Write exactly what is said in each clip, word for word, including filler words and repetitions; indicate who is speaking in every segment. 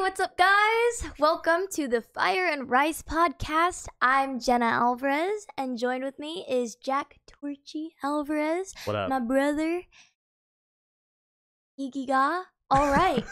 Speaker 1: what's up, guys? Welcome to the Fire and Rice podcast. I'm Jenna Alvarez, and joined with me is Jack Torchy Alvarez.
Speaker 2: What up?
Speaker 1: My brother, Gigiga. All right.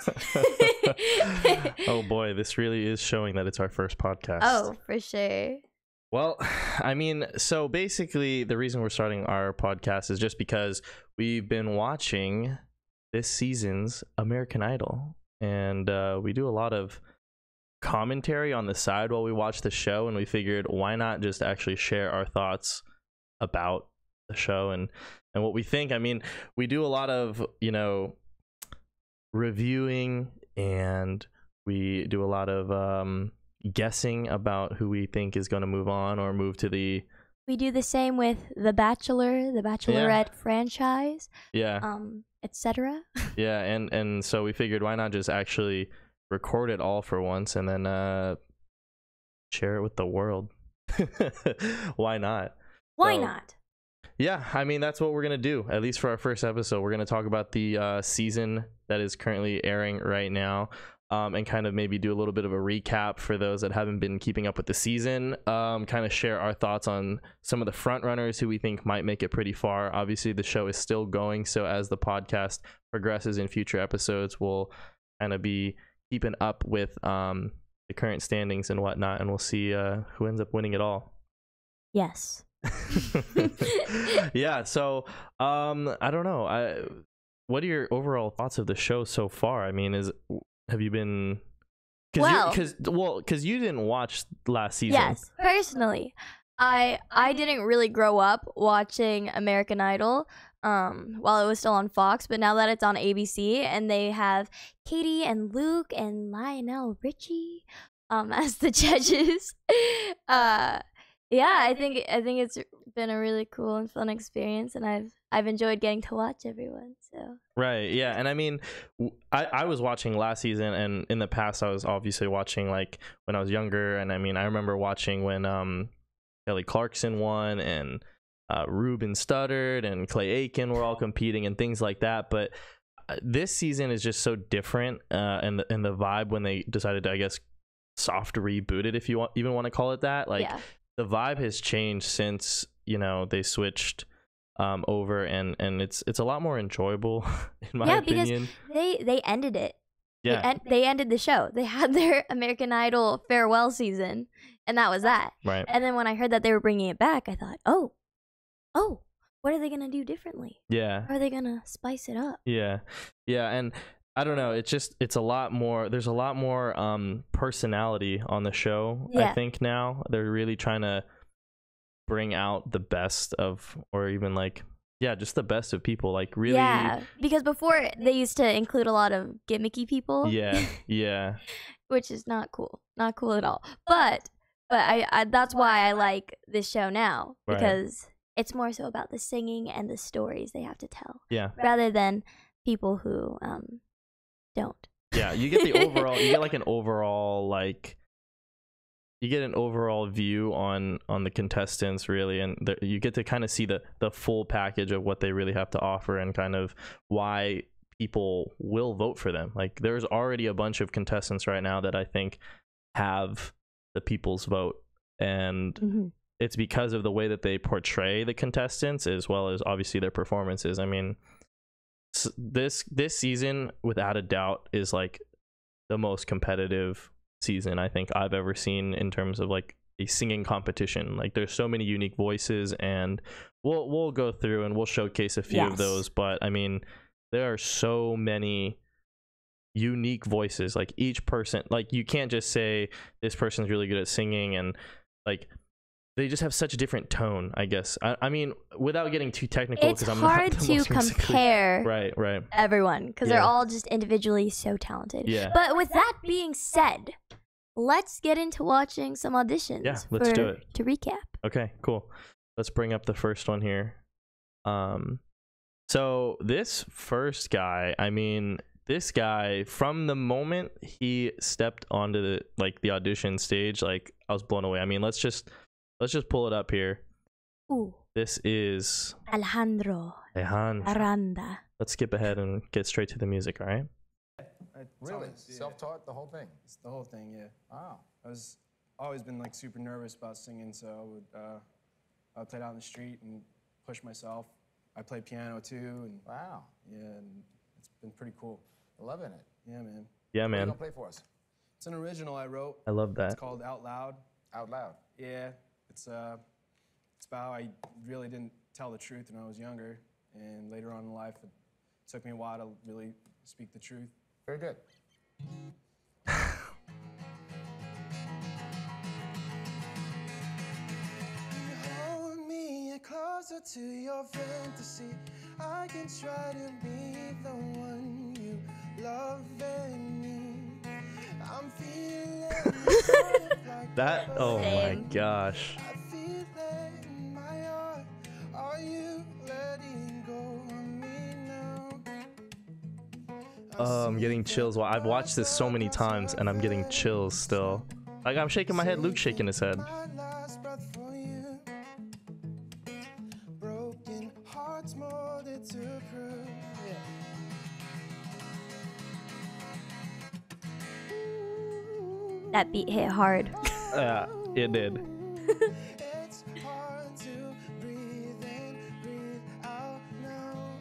Speaker 2: Oh boy, this really is showing that it's our first podcast.
Speaker 1: Oh, for sure.
Speaker 2: Well, I mean, so basically the reason we're starting our podcast is just because we've been watching this season's American Idol. And uh, we do a lot of commentary on the side while we watch the show, and we figured why not just actually share our thoughts about the show and and what we think. I mean, we do a lot of, you know, reviewing, and we do a lot of um guessing about who we think is going to move on or move to the
Speaker 1: We do the same with The Bachelor, the Bachelorette
Speaker 2: Yeah.
Speaker 1: franchise,
Speaker 2: yeah
Speaker 1: um, et cetera.
Speaker 2: yeah and and so we figured why not just actually record it all for once and then uh share it with the world. Why not?
Speaker 1: Why
Speaker 2: So,
Speaker 1: not?
Speaker 2: Yeah, I mean, that's what we're gonna do, at least for our first episode. We're gonna talk about the uh season that is currently airing right now, um and kind of maybe do a little bit of a recap for those that haven't been keeping up with the season, um kind of share our thoughts on some of the front runners who we think might make it pretty far. Obviously the show is still going, so as the podcast progresses in future episodes, we'll kind of be keeping up with um the current standings and whatnot, and we'll see uh who ends up winning it all.
Speaker 1: Yes.
Speaker 2: Yeah, so um I don't know, I what are your overall thoughts of the show so far? I mean, is have you been cause
Speaker 1: Well-
Speaker 2: because well because you didn't watch last season.
Speaker 1: Yes, personally, I I didn't really grow up watching American Idol um while it was still on Fox, but now that it's on A B C and they have Katie and Luke and Lionel Richie um as the judges, uh yeah, I think I think it's been a really cool and fun experience, and I've I've enjoyed getting to watch everyone. So
Speaker 2: Right, yeah. And I mean, w- I, I was watching last season, and in the past I was obviously watching like when I was younger, and I mean I remember watching when um Kelly Clarkson won, and uh, Ruben Studdard and Clay Aiken were all competing and things like that. But uh, this season is just so different, uh, and the, and the vibe when they decided to, I guess, soft reboot it, if you want, even want to call it that. Like
Speaker 1: yeah,
Speaker 2: the vibe has changed since, you know, they switched um over, and and it's it's a lot more enjoyable in my
Speaker 1: yeah,
Speaker 2: opinion.
Speaker 1: because they they ended it.
Speaker 2: Yeah,
Speaker 1: They, en- they ended the show. They had their American Idol farewell season, and that was that.
Speaker 2: right.
Speaker 1: And then when I heard that they were bringing it back, I thought, oh, oh, what are they gonna do differently?
Speaker 2: Yeah,
Speaker 1: How are they gonna spice it up?
Speaker 2: yeah, yeah. And I don't know, it's just it's a lot more, there's a lot more um personality on the show. I
Speaker 1: Yeah.
Speaker 2: think now they're really trying to bring out the best of, or even like, yeah, just the best of people, like really.
Speaker 1: Yeah, because before they used to include a lot of gimmicky people.
Speaker 2: yeah yeah
Speaker 1: which is not cool, not cool at all. But but I, I that's why I like this show now,
Speaker 2: Right.
Speaker 1: because it's more so about the singing and the stories they have to tell,
Speaker 2: yeah
Speaker 1: rather than people who um don't.
Speaker 2: yeah you get the overall, you get like an overall like you get an overall view on on the contestants, really, and the, you get to kind of see the the full package of what they really have to offer, and kind of why people will vote for them. Like there's already a bunch of contestants right now that I think have the people's vote, and
Speaker 1: Mm-hmm.
Speaker 2: it's because of the way that they portray the contestants, as well as obviously their performances. I mean, s- this this season without a doubt is like the most competitive season I think I've ever seen in terms of like a singing competition. Like there's so many unique voices, and we'll we'll go through and we'll showcase a few of
Speaker 1: Yes.
Speaker 2: those, but I mean there are so many unique voices. Like each person, like you can't just say this person's really good at singing, and like they just have such a different tone, I guess. I, I mean, without getting too technical,
Speaker 1: It's
Speaker 2: because I'm
Speaker 1: hard
Speaker 2: not the
Speaker 1: to
Speaker 2: most musically-
Speaker 1: compare
Speaker 2: right right
Speaker 1: everyone, because they're
Speaker 2: Yeah.
Speaker 1: all just individually so talented.
Speaker 2: yeah
Speaker 1: But with that being said, let's get into watching some auditions.
Speaker 2: Yeah, let's
Speaker 1: for-
Speaker 2: do it.
Speaker 1: To recap.
Speaker 2: Okay, cool. Let's bring up the first one here. Um, so this first guy, I mean, this guy, from the moment he stepped onto the like the audition stage, like I was blown away. I mean, let's just let's just pull it up here.
Speaker 1: Ooh,
Speaker 2: This is
Speaker 1: Alejandro
Speaker 2: Alejandro.
Speaker 1: Aranda.
Speaker 2: Let's skip ahead and get straight to the music, all right?
Speaker 3: I
Speaker 4: Really?
Speaker 3: taught- yeah.
Speaker 4: Self-taught, the whole thing?
Speaker 3: It's the whole thing, yeah.
Speaker 4: Wow.
Speaker 3: I was always been like super nervous about singing, so I would uh, I would play it out in the street and push myself. I play piano too, and
Speaker 4: Wow.
Speaker 3: yeah, and it's been pretty cool.
Speaker 4: Loving it.
Speaker 3: Yeah, man.
Speaker 2: Yeah,
Speaker 4: What are you
Speaker 2: man.
Speaker 4: gonna play for us?
Speaker 3: It's an original I wrote.
Speaker 2: I love
Speaker 3: It's
Speaker 2: that.
Speaker 3: called Out Loud.
Speaker 4: Out loud.
Speaker 3: Yeah, it's uh, it's about how I really didn't tell the truth when I was younger, and later on in life, it took me a while to really speak the truth.
Speaker 4: Very good.
Speaker 3: Hold me closer to your fantasy. I can try to be the one you love and need. I'm feeling sort of like
Speaker 2: That, oh my
Speaker 1: Same.
Speaker 2: gosh.
Speaker 3: I feel it in my heart. Are you letting go of me now?
Speaker 2: Oh, I'm getting chills. Well, I've watched this so many times and I'm getting chills still. Like, I'm shaking my head, Luke's shaking his head.
Speaker 3: My last breath for you. Broken hearts molded to prove. Yeah.
Speaker 1: That beat hit hard.
Speaker 2: Yeah, it did.
Speaker 3: It's hard to breathe in, breathe out now.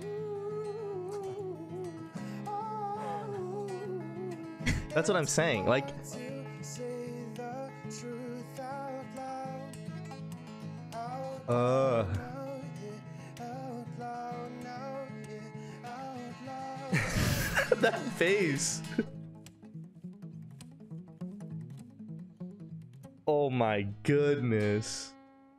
Speaker 3: Oh,
Speaker 2: That's what I'm saying. Like,
Speaker 3: to say the truth out loud. Out
Speaker 2: uh,
Speaker 3: loud, yeah. Out loud now, yeah. Out loud.
Speaker 2: that face. Oh my goodness.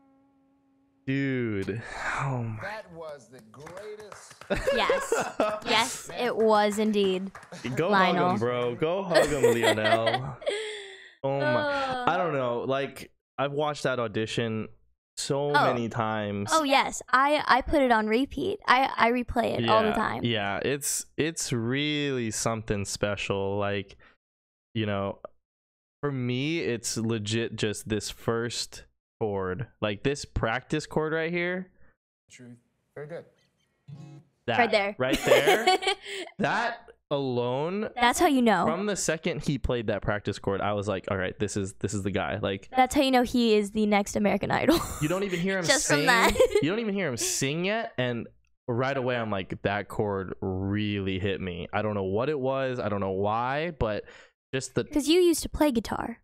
Speaker 2: Dude. Oh my.
Speaker 4: That was the greatest.
Speaker 1: Yes. Yes, it was indeed.
Speaker 2: Go
Speaker 1: Lionel.
Speaker 2: hug him, bro. Go hug him, Lionel. Oh my. I don't know. Like, I've watched that audition so
Speaker 1: Oh.
Speaker 2: many times.
Speaker 1: Oh yes, I I put it on repeat. I I replay it all the
Speaker 2: Yeah,
Speaker 1: time.
Speaker 2: Yeah, it's it's really something special. Like, you know, for me, it's legit just this first chord. Like this practice chord right here.
Speaker 3: Truth.
Speaker 4: Very good.
Speaker 2: That,
Speaker 1: Right there.
Speaker 2: Right there. That alone,
Speaker 1: That's how you know.
Speaker 2: from the second he played that practice chord, I was like, all right, this is this is the guy. Like,
Speaker 1: That's how you know he is the next American Idol.
Speaker 2: you don't even hear him
Speaker 1: Just from
Speaker 2: sing.
Speaker 1: that.
Speaker 2: You don't even hear him sing yet, and right away I'm like, that chord really hit me. I don't know what it was. I don't know why, but just the
Speaker 1: Because you used to play guitar.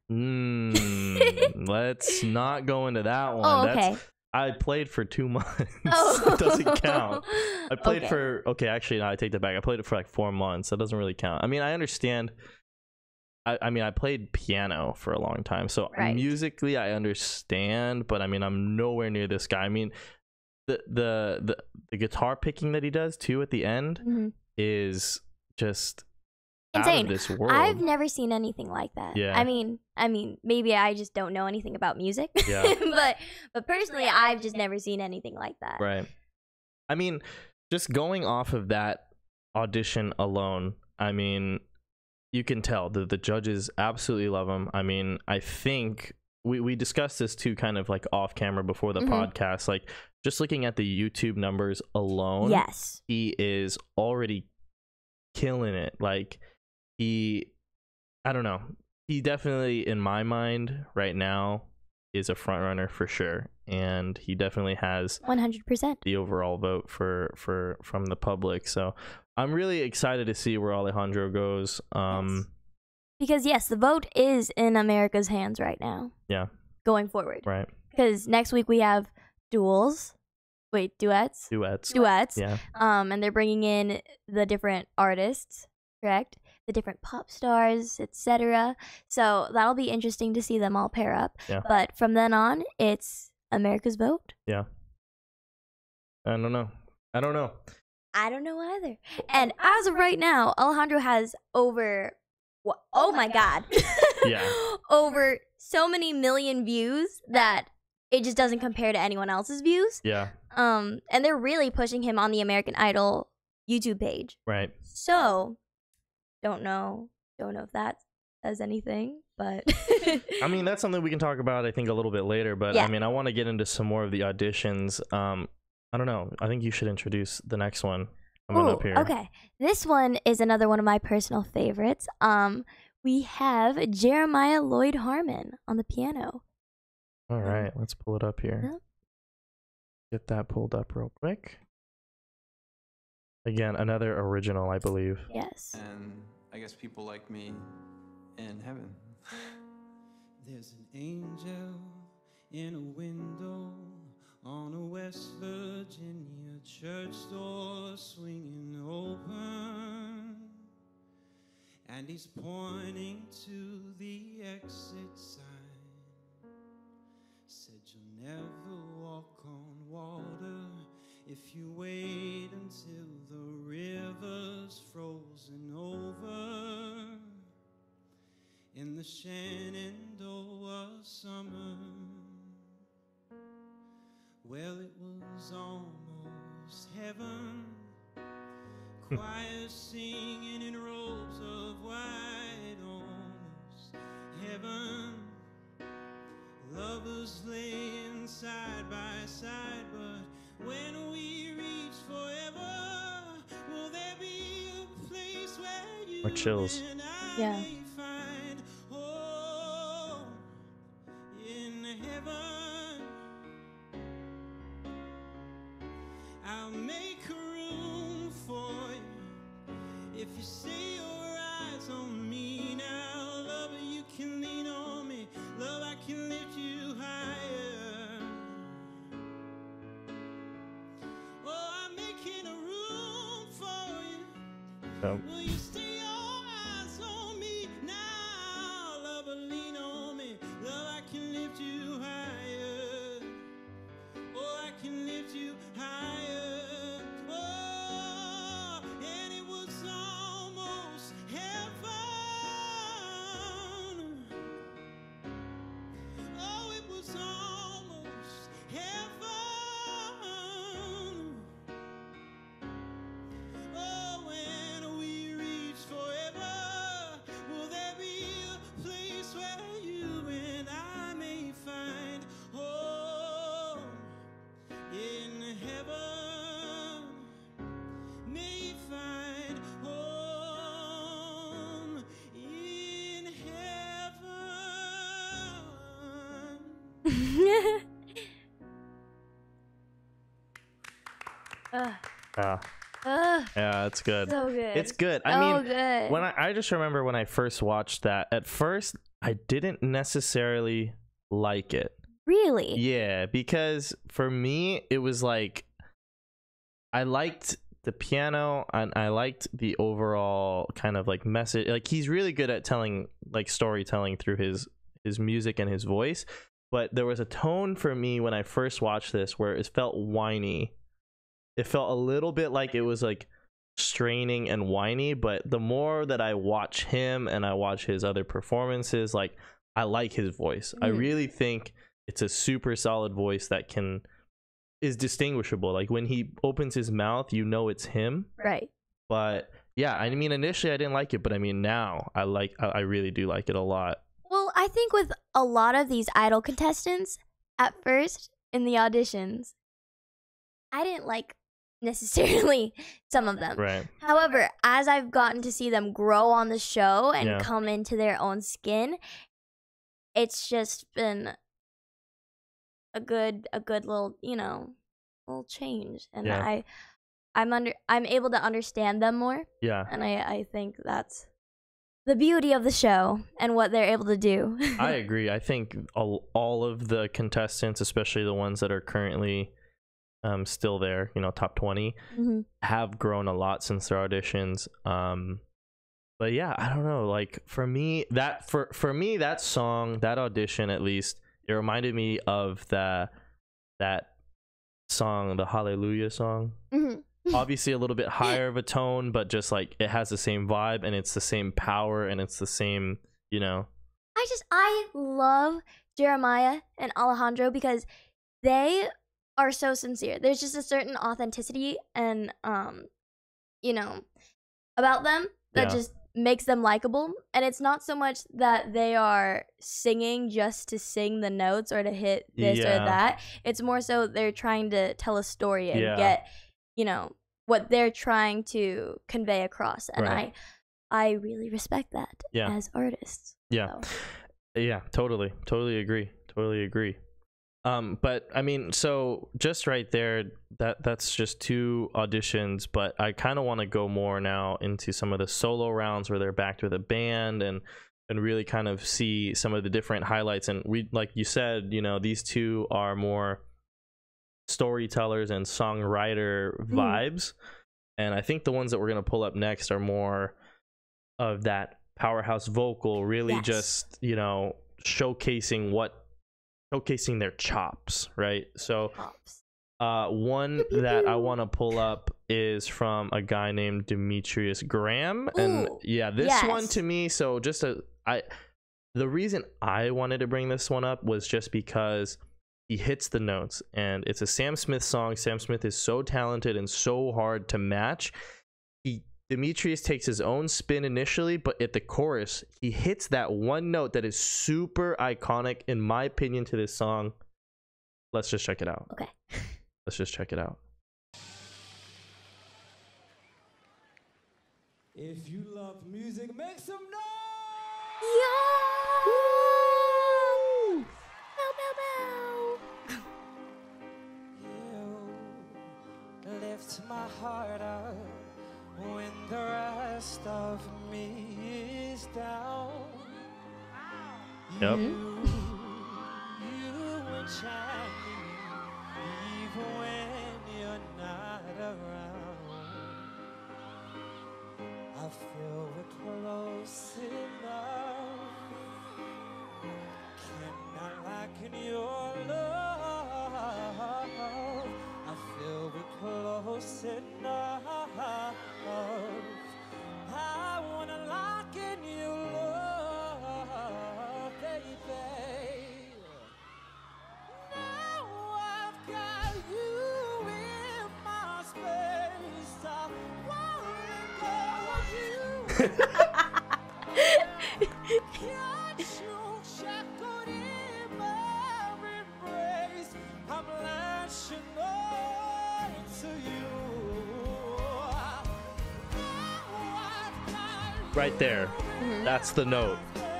Speaker 2: mm, let's not go into that one.
Speaker 1: Oh, okay.
Speaker 2: That's, I played for two months.
Speaker 1: Oh.
Speaker 2: It doesn't count. I played
Speaker 1: Okay.
Speaker 2: for okay, actually no, I take that back. I played it for like four months. That doesn't really count. I mean, I understand. I, I mean, I played piano for a long time, so
Speaker 1: Right.
Speaker 2: musically I understand. But I mean, I'm nowhere near this guy. I mean, the the the, the guitar picking that he does too at the end
Speaker 1: Mhm.
Speaker 2: is just out
Speaker 1: Insane.
Speaker 2: of this world.
Speaker 1: I've never seen anything like that.
Speaker 2: Yeah.
Speaker 1: I mean, I mean, maybe I just don't know anything about music.
Speaker 2: Yeah.
Speaker 1: but but personally, I've just never seen anything like that.
Speaker 2: Right. I mean, just going off of that audition alone, I mean, you can tell that the judges absolutely love him. I mean, I think we, we discussed this too, kind of like off camera before the
Speaker 1: Mhm.
Speaker 2: podcast. Like, just looking at the YouTube numbers alone,
Speaker 1: Yes.
Speaker 2: he is already killing it. Like, he, I don't know. He definitely, in my mind, right now, is a front runner for sure, and he definitely has
Speaker 1: one hundred percent.
Speaker 2: the overall vote for for from the public. So I'm really excited to see where Alejandro goes. Um,
Speaker 1: Because yes, the vote is in America's hands right now.
Speaker 2: Yeah.
Speaker 1: Going forward.
Speaker 2: right,
Speaker 1: Because next week we have duels. Wait, duets.
Speaker 2: duets.
Speaker 1: Duets.
Speaker 2: Yeah,
Speaker 1: Um, and they're bringing in the different artists, correct? The different pop stars, et cetera. So that'll be interesting to see them all pair up.
Speaker 2: Yeah.
Speaker 1: But from then on, it's America's vote.
Speaker 2: yeah. I don't know. I don't know.
Speaker 1: I don't know either. And as of right now, Alejandro has over, what? Oh my God.
Speaker 2: Yeah.
Speaker 1: Over so many million views that it just doesn't compare to anyone else's views.
Speaker 2: Yeah,
Speaker 1: Um, and they're really pushing him on the American Idol YouTube page.
Speaker 2: right.
Speaker 1: So, don't know, don't know if that says anything, but
Speaker 2: I mean, that's something we can talk about, I think, a little bit later. But
Speaker 1: Yeah.
Speaker 2: I mean, I want to get into some more of the auditions. Um, I don't know. I think you should introduce the next one. coming
Speaker 1: Ooh,
Speaker 2: up here.
Speaker 1: okay. This one is another one of my personal favorites. Um, we have Jeremiah Lloyd Harmon on the piano.
Speaker 2: All right, let's pull it up here.
Speaker 1: Yeah.
Speaker 2: Get that pulled up real quick. Again, another original, I believe.
Speaker 1: Yes.
Speaker 5: And I guess people like me in heaven.
Speaker 3: There's an angel in a window on a West Virginia church door swinging open, and he's pointing to the exit sign. Said you'll never walk on water if you wait until the river's frozen over. In the Shenandoah summer, well, it was almost heaven. Choirs singing in robes of white, almost heaven. Lovers laying side by side, but when we reach forever, will there be a place where you
Speaker 2: Or chills.
Speaker 3: and I
Speaker 1: Yeah.
Speaker 3: may find home in heaven? I'll make room for you if you say your eyes on me now. Love, you can lean on me. Love, I can lift you higher. Oh, I'm making a room for you.
Speaker 2: Um,
Speaker 3: Will you stay your eyes on me now? Love, lean on me. Love, I can lift you higher. Oh, I can lift you higher. Oh, and it was almost heaven. Oh, it was almost heaven. Oh, when we reach forever, will there be a place where you and I may find home in heaven? May find home in heaven.
Speaker 1: Ugh.
Speaker 2: yeah,
Speaker 1: Ugh.
Speaker 2: yeah, it's good.
Speaker 1: So good.
Speaker 2: It's good. I
Speaker 1: So
Speaker 2: mean,
Speaker 1: good.
Speaker 2: when I, I just remember when I first watched that, at first I didn't necessarily like it.
Speaker 1: Really?
Speaker 2: Yeah, because for me it was like I liked the piano and I liked the overall kind of like message. Like he's really good at telling like storytelling through his his music and his voice, but there was a tone for me when I first watched this where it felt whiny. It felt a little bit like it was like straining and whiny, but the more that I watch him and I watch his other performances, like I like his voice. I
Speaker 1: Mhm.
Speaker 2: really think it's a super solid voice that can is distinguishable. Like when he opens his mouth, you know it's him.
Speaker 1: Right.
Speaker 2: But yeah, I mean initially I didn't like it, but I mean now I like I I really do like it a lot.
Speaker 1: Well, I think with a lot of these idol contestants, at first in the auditions, I didn't like necessarily some of them.
Speaker 2: Right.
Speaker 1: However, as I've gotten to see them grow on the show and
Speaker 2: Yeah.
Speaker 1: come into their own skin, it's just been a good a good little, you know, little change. And
Speaker 2: Yeah.
Speaker 1: I I'm under I'm able to understand them more,
Speaker 2: Yeah.
Speaker 1: and I I think that's the beauty of the show and what they're able to do.
Speaker 2: I agree. I think all, all of the contestants, especially the ones that are currently um, still there, you know, top twenty,
Speaker 1: Mhm.
Speaker 2: have grown a lot since their auditions. Um, but yeah, I don't know. Like for me, that for for me, that song, that audition, at least, it reminded me of that that song, the Hallelujah song.
Speaker 1: Mhm.
Speaker 2: Obviously, a little bit higher of a tone, but just like it has the same vibe and it's the same power and it's the same, you know.
Speaker 1: I just I love Jeremiah and Alejandro because they are so sincere. There's just a certain authenticity and um you know about them that
Speaker 2: Yeah.
Speaker 1: just makes them likable. And it's not so much that they are singing just to sing the notes or to hit this
Speaker 2: Yeah.
Speaker 1: or that. It's more so they're trying to tell a story and
Speaker 2: Yeah.
Speaker 1: get, you know, what they're trying to convey across, and
Speaker 2: Right.
Speaker 1: I I really respect that
Speaker 2: Yeah.
Speaker 1: as artists.
Speaker 2: Yeah.
Speaker 1: So.
Speaker 2: Yeah, totally. Totally agree. Totally agree. Um, but I mean, so just right there, that that's just two auditions, but I kind of want to go more now into some of the solo rounds where they're backed with a band and and really kind of see some of the different highlights. And we, like you said, you know, these two are more storytellers and songwriter
Speaker 1: Mm.
Speaker 2: vibes. And I think the ones that we're going to pull up next are more of that powerhouse vocal, really
Speaker 1: Yes.
Speaker 2: just, you know, showcasing what showcasing their chops, right? So
Speaker 1: Pops.
Speaker 2: uh one
Speaker 1: Pew, pew,
Speaker 2: that I
Speaker 1: pew.
Speaker 2: want to pull up is from a guy named Demetrius Graham. And
Speaker 1: Ooh,
Speaker 2: yeah, this
Speaker 1: yes.
Speaker 2: one to me, so just a I the reason I wanted to bring this one up was just because he hits the notes, and it's a Sam Smith song. Sam Smith is so talented and so hard to match. He Demetrius takes his own spin initially, but at the chorus, he hits that one note that is super iconic, in my opinion, to this song. Let's just check it out.
Speaker 1: Okay.
Speaker 2: Let's just check it out.
Speaker 3: If you love music, make some noise!
Speaker 1: Yo! Bow, bow, bow.
Speaker 3: You lift my heart up when the rest of me is down.
Speaker 2: Yep.
Speaker 3: You, you enchant me even when you're not around. I feel we're close enough. Cannot liken your love. I feel we're close enough. I wanna lock in your love, baby. Now I've got you in my space. I wanna go you. Got you shackled in my embrace. I'm latching on to you.
Speaker 2: Right there. That's the note.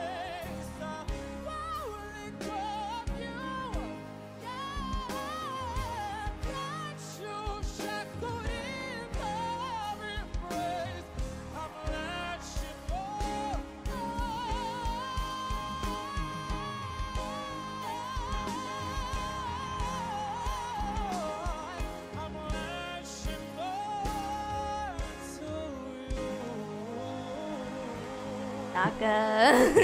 Speaker 1: Naka.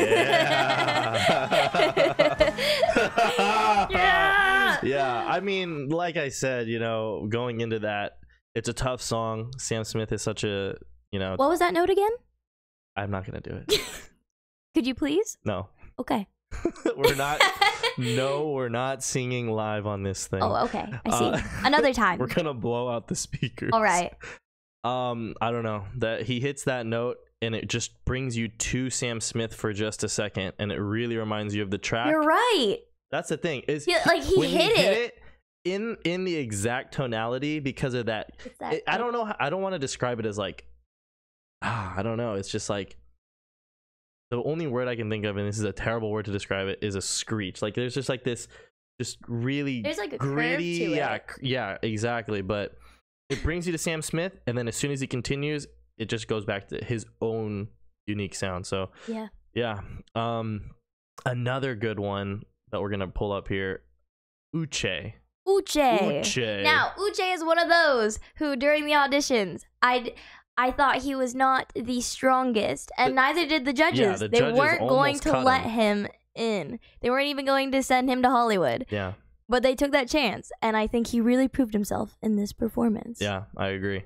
Speaker 2: Yeah.
Speaker 1: Yeah.
Speaker 2: Yeah, I mean, like I said, you know, going into that, it's a tough song. Sam Smith is such a, you know,
Speaker 1: What was that note again?
Speaker 2: I'm not gonna do it.
Speaker 1: Could you please?
Speaker 2: No.
Speaker 1: Okay.
Speaker 2: We're not no, we're not singing live on this thing.
Speaker 1: Oh, okay. I see.
Speaker 2: Uh,
Speaker 1: Another time.
Speaker 2: We're gonna blow out the speakers.
Speaker 1: All right.
Speaker 2: Um, I don't know. That he hits that note and it just brings you to Sam Smith for just a second, and it really reminds you of the track.
Speaker 1: You're right.
Speaker 2: That's the thing. Is
Speaker 1: He- like, he
Speaker 2: when
Speaker 1: hit
Speaker 2: he hit
Speaker 1: it.
Speaker 2: it in in the exact tonality because of that.
Speaker 1: It's that,
Speaker 2: It, I don't know. how- I don't want to describe it as like, ah, I don't know. It's just like the only word I can think of, and this is a terrible word to describe it, is a screech. Like there's just like this, just really
Speaker 1: There's like a curve
Speaker 2: gritty.
Speaker 1: to
Speaker 2: yeah,
Speaker 1: it.
Speaker 2: c- yeah, exactly. But it brings you to Sam Smith, and then as soon as he continues, it just goes back to his own unique sound. So
Speaker 1: Yeah.
Speaker 2: yeah. Um, another good one that we're gonna pull up here, Uche.
Speaker 1: Uche.
Speaker 2: Uche.
Speaker 1: Now, Uche is one of those who, during the auditions, I I thought he was not the strongest, and
Speaker 2: The-
Speaker 1: neither did the judges.
Speaker 2: yeah, the
Speaker 1: they
Speaker 2: judges
Speaker 1: weren't going
Speaker 2: almost
Speaker 1: to
Speaker 2: cut
Speaker 1: let
Speaker 2: him.
Speaker 1: him in. They weren't even going to send him to Hollywood.
Speaker 2: Yeah,
Speaker 1: But they took that chance, and I think he really proved himself in this performance.
Speaker 2: yeah, I agree.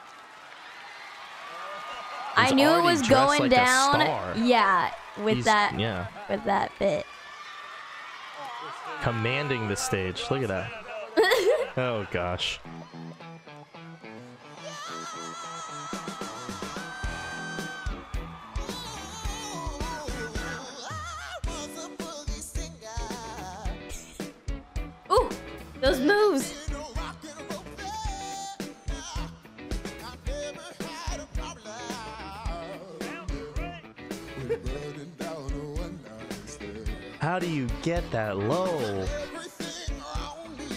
Speaker 1: I
Speaker 2: He's
Speaker 1: knew it
Speaker 2: already
Speaker 1: was
Speaker 2: dressed
Speaker 1: going
Speaker 2: like a
Speaker 1: down.
Speaker 2: star.
Speaker 1: Yeah, with
Speaker 2: He's-
Speaker 1: that
Speaker 2: yeah,
Speaker 1: with that bit.
Speaker 2: commanding the stage. Look at that. Oh gosh.
Speaker 1: Ooh, those moves.
Speaker 2: How do you get that low?
Speaker 3: Everything around me.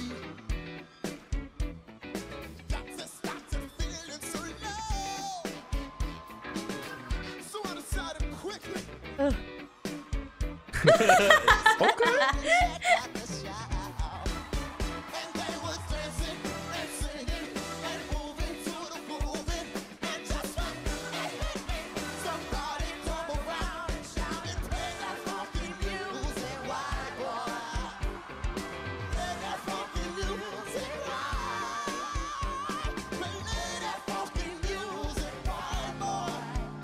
Speaker 3: Got to stop to feeling so low. So I decided quickly.
Speaker 2: Okay.
Speaker 3: And they was dancing and singing and moving to the grooving. And just like it hit me, somebody come around and shouted, play that funky music, white boy. Play that funky music, white. Play that funky music, white boy.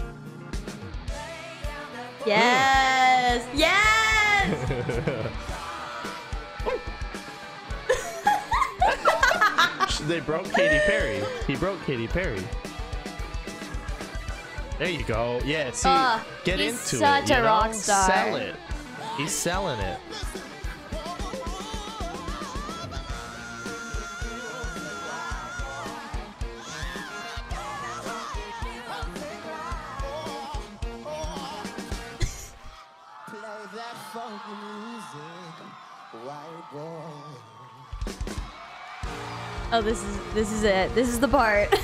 Speaker 1: Yes. Yes.
Speaker 2: They broke Katy Perry. He broke Katy Perry. There you go. Yeah, see,
Speaker 1: Uh,
Speaker 2: get
Speaker 1: he's
Speaker 2: into
Speaker 1: such
Speaker 2: it. You
Speaker 1: a
Speaker 2: know?
Speaker 1: rock star.
Speaker 2: Sell it. He's selling it.
Speaker 3: Play that funky music, white boy.
Speaker 1: Oh, this is this is it. This is the part.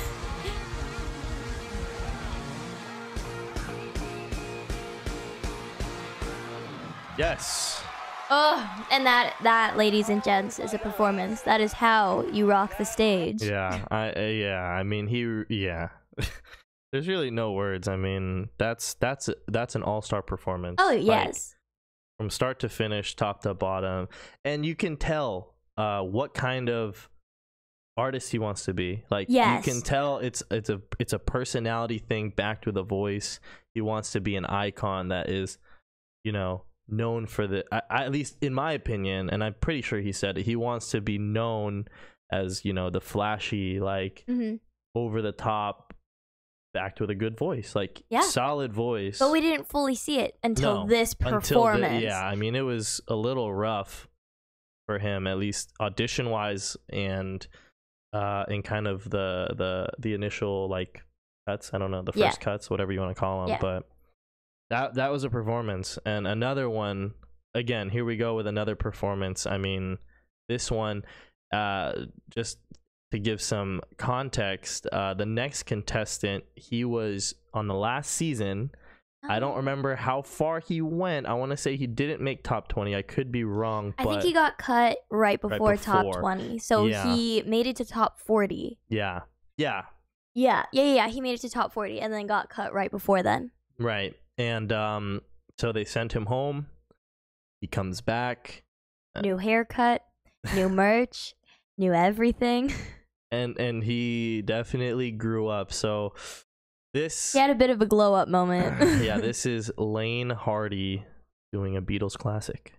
Speaker 2: Yes.
Speaker 1: Oh, and that that, ladies and gents, is a performance. That is how you rock the stage.
Speaker 2: Yeah. I. Uh, yeah. I mean, he. Yeah. There's really no words. I mean, that's that's that's an all-star performance.
Speaker 1: Oh
Speaker 2: Like,
Speaker 1: yes.
Speaker 2: from start to finish, top to bottom, and you can tell uh, what kind of artist he wants to be. Like,
Speaker 1: Yes.
Speaker 2: you can tell it's it's a it's a personality thing backed with a voice. He wants to be an icon that is, you know, known for the. I, I, at least in my opinion, and I'm pretty sure he said it. He wants to be known as, you know, the flashy, like
Speaker 1: hmm
Speaker 2: over the top, backed with a good voice, like
Speaker 1: Yeah.
Speaker 2: solid voice.
Speaker 1: But we didn't fully see it until
Speaker 2: No,
Speaker 1: this
Speaker 2: until
Speaker 1: performance.
Speaker 2: the, yeah, I mean, it was a little rough for him, at least audition wise, and uh, in kind of the the the initial like cuts. I don't know, the first
Speaker 1: Yeah.
Speaker 2: cuts, whatever you want to call them.
Speaker 1: Yeah.
Speaker 2: But that that was a performance, and another one. Again, here we go with another performance. I mean, this one, uh, just to give some context, uh, the next contestant, he was on the last season. I don't remember how far he went. I want to say he didn't make top twenty. I could be wrong,
Speaker 1: I
Speaker 2: but
Speaker 1: think he got cut right before, top
Speaker 2: before.
Speaker 1: twenty. So
Speaker 2: Yeah.
Speaker 1: he made it to top forty.
Speaker 2: yeah, yeah,
Speaker 1: Yeah, yeah, yeah, yeah. He made it to top forty and then got cut right before then.
Speaker 2: right. And um, so they sent him home. He comes back,
Speaker 1: New haircut, new merch, new everything.
Speaker 2: and and he definitely grew up. So this,
Speaker 1: He had a bit of a glow up moment.
Speaker 2: yeah, this is Lane Hardy doing a Beatles classic.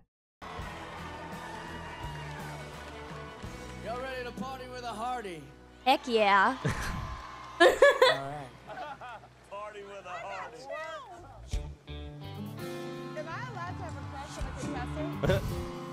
Speaker 6: Y'all ready to party with a Hardy?
Speaker 1: Heck yeah.
Speaker 6: All right. Party with a Hardy.
Speaker 7: Am I allowed to have a crush on a contestant?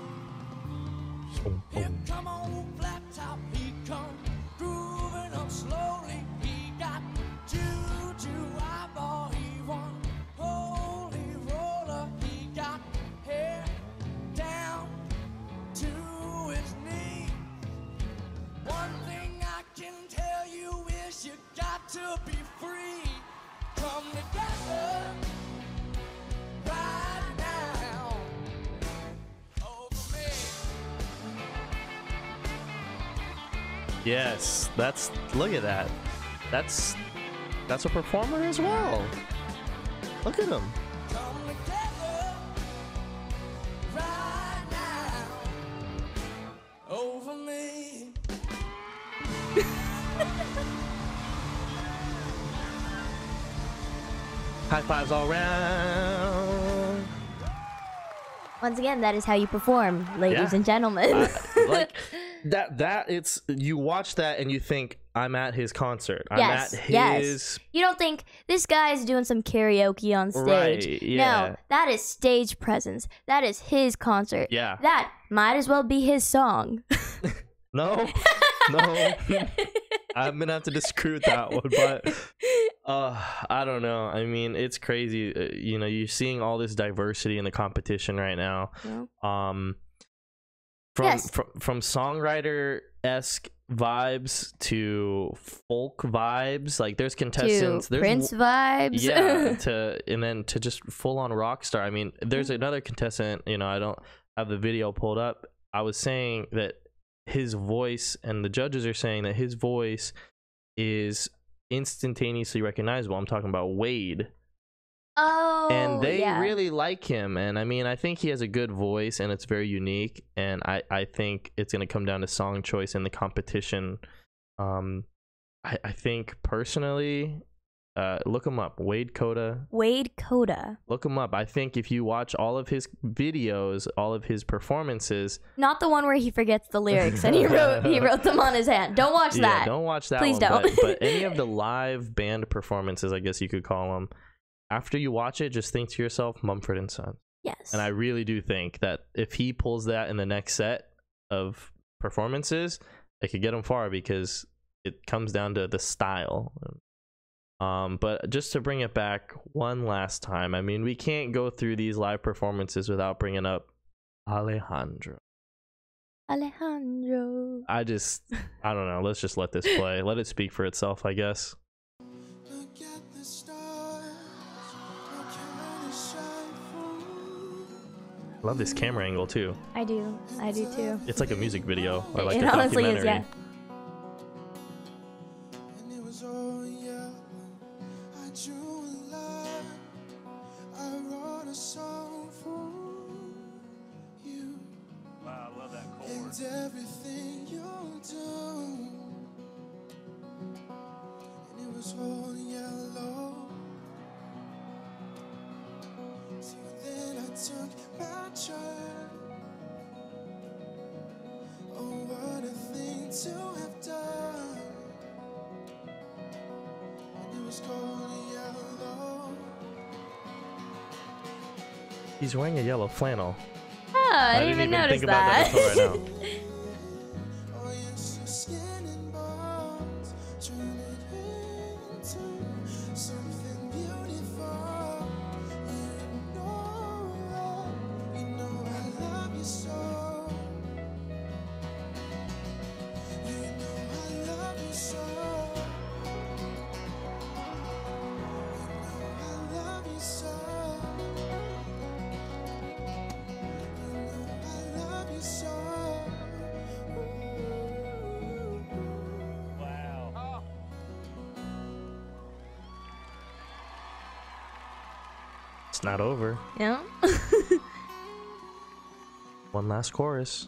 Speaker 6: Here come on flat top, he come grooving up slowly. He got juju eyeball, he won holy roller. He got hair down to his knee. One thing I can tell you is you got to be free. Come together right now over me.
Speaker 2: Yes, that's, look at that. That's that's a performer as well. Look at him.
Speaker 6: Come together right now over me.
Speaker 2: High fives all around.
Speaker 1: Once again, that is how you perform, ladies
Speaker 2: Yeah.
Speaker 1: and gentlemen.
Speaker 2: I- like that that it's, you watch that and you think, I'm at his concert. I'm
Speaker 1: Yes,
Speaker 2: at
Speaker 1: yes.
Speaker 2: his
Speaker 1: You don't think this guy's doing some karaoke on stage.
Speaker 2: Right, yeah.
Speaker 1: No, that is stage presence. That is his concert.
Speaker 2: Yeah.
Speaker 1: That might as well be his song.
Speaker 2: No, no. I'm gonna have to disagree with that one, but Uh, I don't know. I mean, it's crazy. Uh, you know, you're seeing all this diversity in the competition right now.
Speaker 1: Yeah.
Speaker 2: Um, from
Speaker 1: Yes.
Speaker 2: from from songwriter esque vibes to folk vibes. Like there's contestants.
Speaker 1: To
Speaker 2: there's
Speaker 1: Prince vibes.
Speaker 2: yeah. To and then to just full on rock star. I mean, there's another contestant. You know, I don't have the video pulled up. I was saying that his voice, and the judges are saying that his voice is instantaneously recognizable. I'm talking about Wade.
Speaker 1: Oh,
Speaker 2: And they
Speaker 1: yeah.
Speaker 2: really like him. And I mean, I think he has a good voice and it's very unique. And I, I think it's going to come down to song choice in the competition. Um, I, I think personally, uh, look him up. Wade Coda.
Speaker 1: Wade Coda.
Speaker 2: Look him up. I think if you watch all of his videos, all of his performances.
Speaker 1: Not the one where he forgets the lyrics and he wrote he wrote them on his hand. Don't watch
Speaker 2: Yeah,
Speaker 1: that.
Speaker 2: don't watch that
Speaker 1: Please
Speaker 2: one.
Speaker 1: don't.
Speaker 2: But, but any of the live band performances, I guess you could call them. After you watch it, just think to yourself, Mumford and Son.
Speaker 1: Yes.
Speaker 2: And I really do think that if he pulls that in the next set of performances, it could get him far because it comes down to the style. Um, but just to bring it back one last time, I mean, we can't go through these live performances without bringing up Alejandro.
Speaker 1: Alejandro.
Speaker 2: I just, I don't know. Let's just let this play. Let it speak for itself, I guess.
Speaker 3: Look at the stars, look how they shine through.
Speaker 2: I love this camera angle too.
Speaker 1: I do. I do too.
Speaker 2: It's like a music video or like
Speaker 1: It
Speaker 2: a
Speaker 1: honestly
Speaker 2: documentary.
Speaker 1: is, yeah.
Speaker 3: And it was all yellow. I drew a line. I wrote a song for you.
Speaker 8: Wow, I love that chord.
Speaker 3: And everything you do. And it was all yellow. So then I took my turn. Oh, what a thing to have done. And it was cold yellow.
Speaker 2: He's wearing a yellow flannel.
Speaker 1: Oh, I, didn't even notice
Speaker 2: think about that
Speaker 1: that.
Speaker 2: until right now.
Speaker 3: Oh, yes, your skin and bones turn it into something beautiful. You know, you know I love you so. You know I love you so. You know I love you so. You know I love you so.
Speaker 8: Wow.
Speaker 2: It's not over.
Speaker 1: Yeah.
Speaker 2: One last chorus.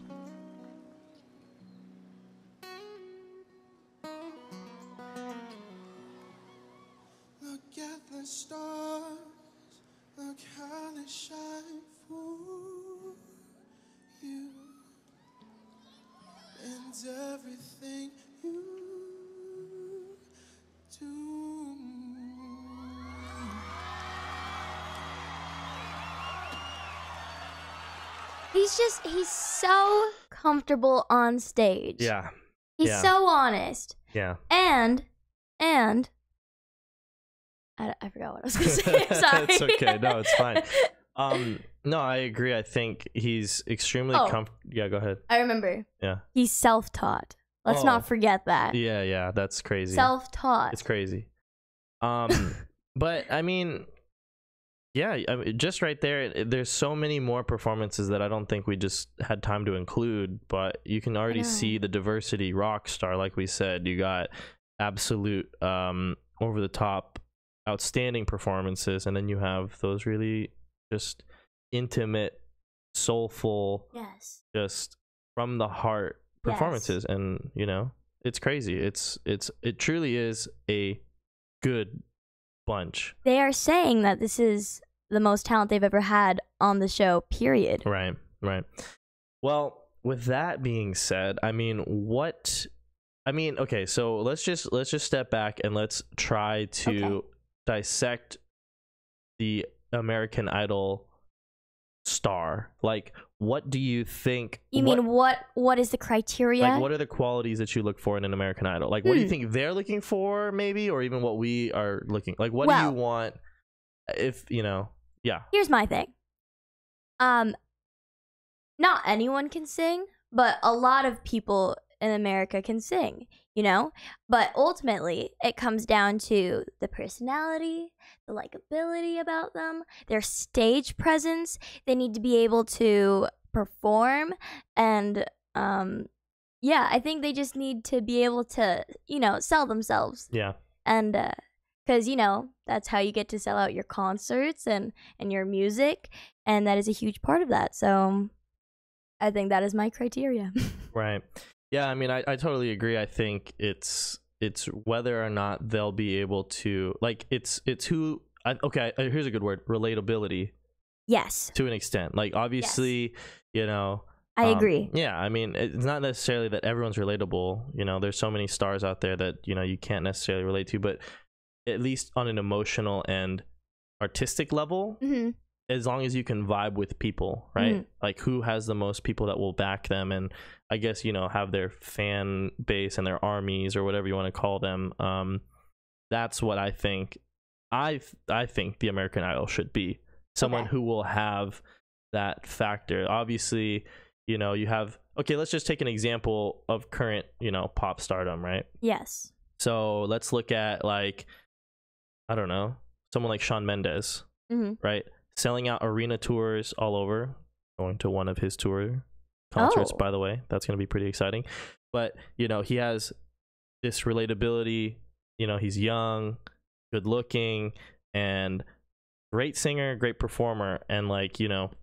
Speaker 3: Look at the stars, look how they shine for you, and everything you do.
Speaker 1: He's just, he's so comfortable on stage.
Speaker 2: Yeah.
Speaker 1: He's
Speaker 2: yeah.
Speaker 1: so honest.
Speaker 2: Yeah.
Speaker 1: And, and, I, I forgot what I was going to say. I'm sorry.
Speaker 2: It's okay. No, it's fine. Um, no, I agree. I think he's extremely
Speaker 1: Oh.
Speaker 2: comf- Yeah, go ahead.
Speaker 1: I remember.
Speaker 2: Yeah.
Speaker 1: He's self-taught. Let's
Speaker 2: Oh.
Speaker 1: not forget that.
Speaker 2: Yeah, yeah, that's crazy.
Speaker 1: Self-taught.
Speaker 2: It's crazy. Um, but I mean, yeah, I mean, just right there, it- there's so many more performances that I don't think we just had time to include, but you can already
Speaker 1: know.
Speaker 2: see the diversity. Rock star, like we said, you got absolute um, over the top, outstanding performances, and then you have those really just intimate, soulful,
Speaker 1: Yes.
Speaker 2: just from the heart
Speaker 1: Yes.
Speaker 2: performances. And you know, it's crazy. It's it's it truly is a good bunch.
Speaker 1: They are saying that this is the most talent they've ever had on the show, period.
Speaker 2: Right, right. Well, with that being said, I mean, what I mean, okay, so let's just let's just step back and let's try to
Speaker 1: Okay.
Speaker 2: dissect the American Idol star? Like, what do you think?
Speaker 1: You
Speaker 2: what,
Speaker 1: mean what? What is the criteria?
Speaker 2: Like, what are the qualities that you look for in an American Idol? Like, what do you
Speaker 1: Hmm.
Speaker 2: think they're looking for, maybe, or even what we are looking? Like, what
Speaker 1: Well-
Speaker 2: do you want? If you know, yeah.
Speaker 1: Here's my thing. Um, not anyone can sing, but a lot of people in America can sing, you know? But ultimately, it comes down to the personality, the likability about them, their stage presence. They need to be able to perform. And, um, yeah, I think they just need to be able to, you know, sell themselves.
Speaker 2: Yeah.
Speaker 1: And, uh, because, you know, that's how you get to sell out your concerts and, and your music. And that is a huge part of that. So I think that is my criteria.
Speaker 2: Right. Yeah, I mean, I, I totally agree. I think it's it's whether or not they'll be able to, like, it's it's who I, okay, here's a good word, relatability.
Speaker 1: Yes.
Speaker 2: To an extent. Like, obviously, you know,
Speaker 1: I
Speaker 2: um,
Speaker 1: agree.
Speaker 2: Yeah, I mean, it's not necessarily that everyone's relatable. You know, there's so many stars out there that, you know, you can't necessarily relate to, but at least on an emotional and artistic level,
Speaker 1: Mm-hmm.
Speaker 2: as long as you can vibe with people, right?
Speaker 1: Mhm.
Speaker 2: Like, who has the most people that will back them, and I guess, you know, have their fan base and their armies or whatever you want to call them. Um, that's what I think. I I think the American Idol should be someone
Speaker 1: Okay.
Speaker 2: who will have that factor. Obviously, you know, you have. Okay, let's just take an example of current, you know, pop stardom, right?
Speaker 1: Yes.
Speaker 2: So let's look at, like, I don't know, someone like Shawn Mendes,
Speaker 1: Mm-hmm.
Speaker 2: right? Selling out arena tours all over, going to one of his tour concerts,
Speaker 1: Oh.
Speaker 2: by the way. That's going to be pretty exciting. But, you know, he has this relatability. You know, he's young, good looking, and great singer, great performer. And, like, you know,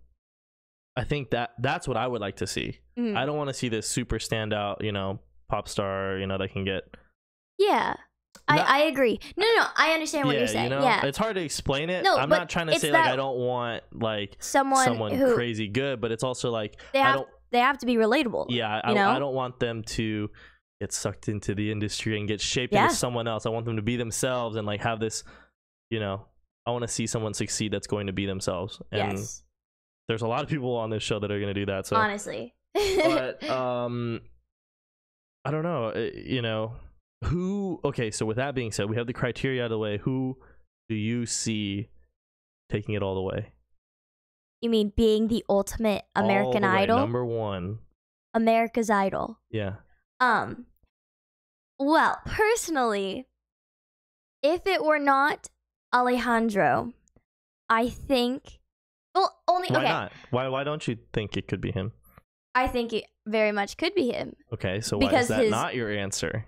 Speaker 2: I think that that's what I would like to see.
Speaker 1: Mhm.
Speaker 2: I don't want to see this super standout, you know, pop star, you know, that can get.
Speaker 1: Yeah.
Speaker 2: Not-
Speaker 1: I, I agree. No, no, no. I understand what
Speaker 2: yeah,
Speaker 1: you're saying.
Speaker 2: you know,
Speaker 1: yeah.
Speaker 2: it's hard to explain it.
Speaker 1: No,
Speaker 2: I'm
Speaker 1: but
Speaker 2: not trying to
Speaker 1: it's
Speaker 2: say like
Speaker 1: that-
Speaker 2: I don't want like
Speaker 1: Someone,
Speaker 2: someone
Speaker 1: who
Speaker 2: crazy good, but it's also like
Speaker 1: they
Speaker 2: I
Speaker 1: have,
Speaker 2: don't.
Speaker 1: they have to be relatable.
Speaker 2: Yeah, I,
Speaker 1: you know?
Speaker 2: I don't want them to get sucked into the industry and get shaped
Speaker 1: Yeah.
Speaker 2: into someone else. I want them to be themselves and like have this, you know, I want to see someone succeed that's going to be themselves. And
Speaker 1: Yes.
Speaker 2: there's a lot of people on this show that are going to do that. So,
Speaker 1: Honestly.
Speaker 2: but um, I don't know. uh, You know, who? Okay, so with that being said, we have the criteria out of the way. Who do you see taking it all the way?
Speaker 1: You mean being the ultimate American
Speaker 2: All the way,
Speaker 1: Idol?
Speaker 2: number one.
Speaker 1: America's Idol.
Speaker 2: Yeah.
Speaker 1: Um, well, personally, if it were not Alejandro, I think, well, only,
Speaker 2: Why
Speaker 1: okay,
Speaker 2: not? Why? Why don't you think it could be him?
Speaker 1: I think it very much could be him.
Speaker 2: Okay, so why
Speaker 1: Because
Speaker 2: is that
Speaker 1: his-
Speaker 2: not your answer?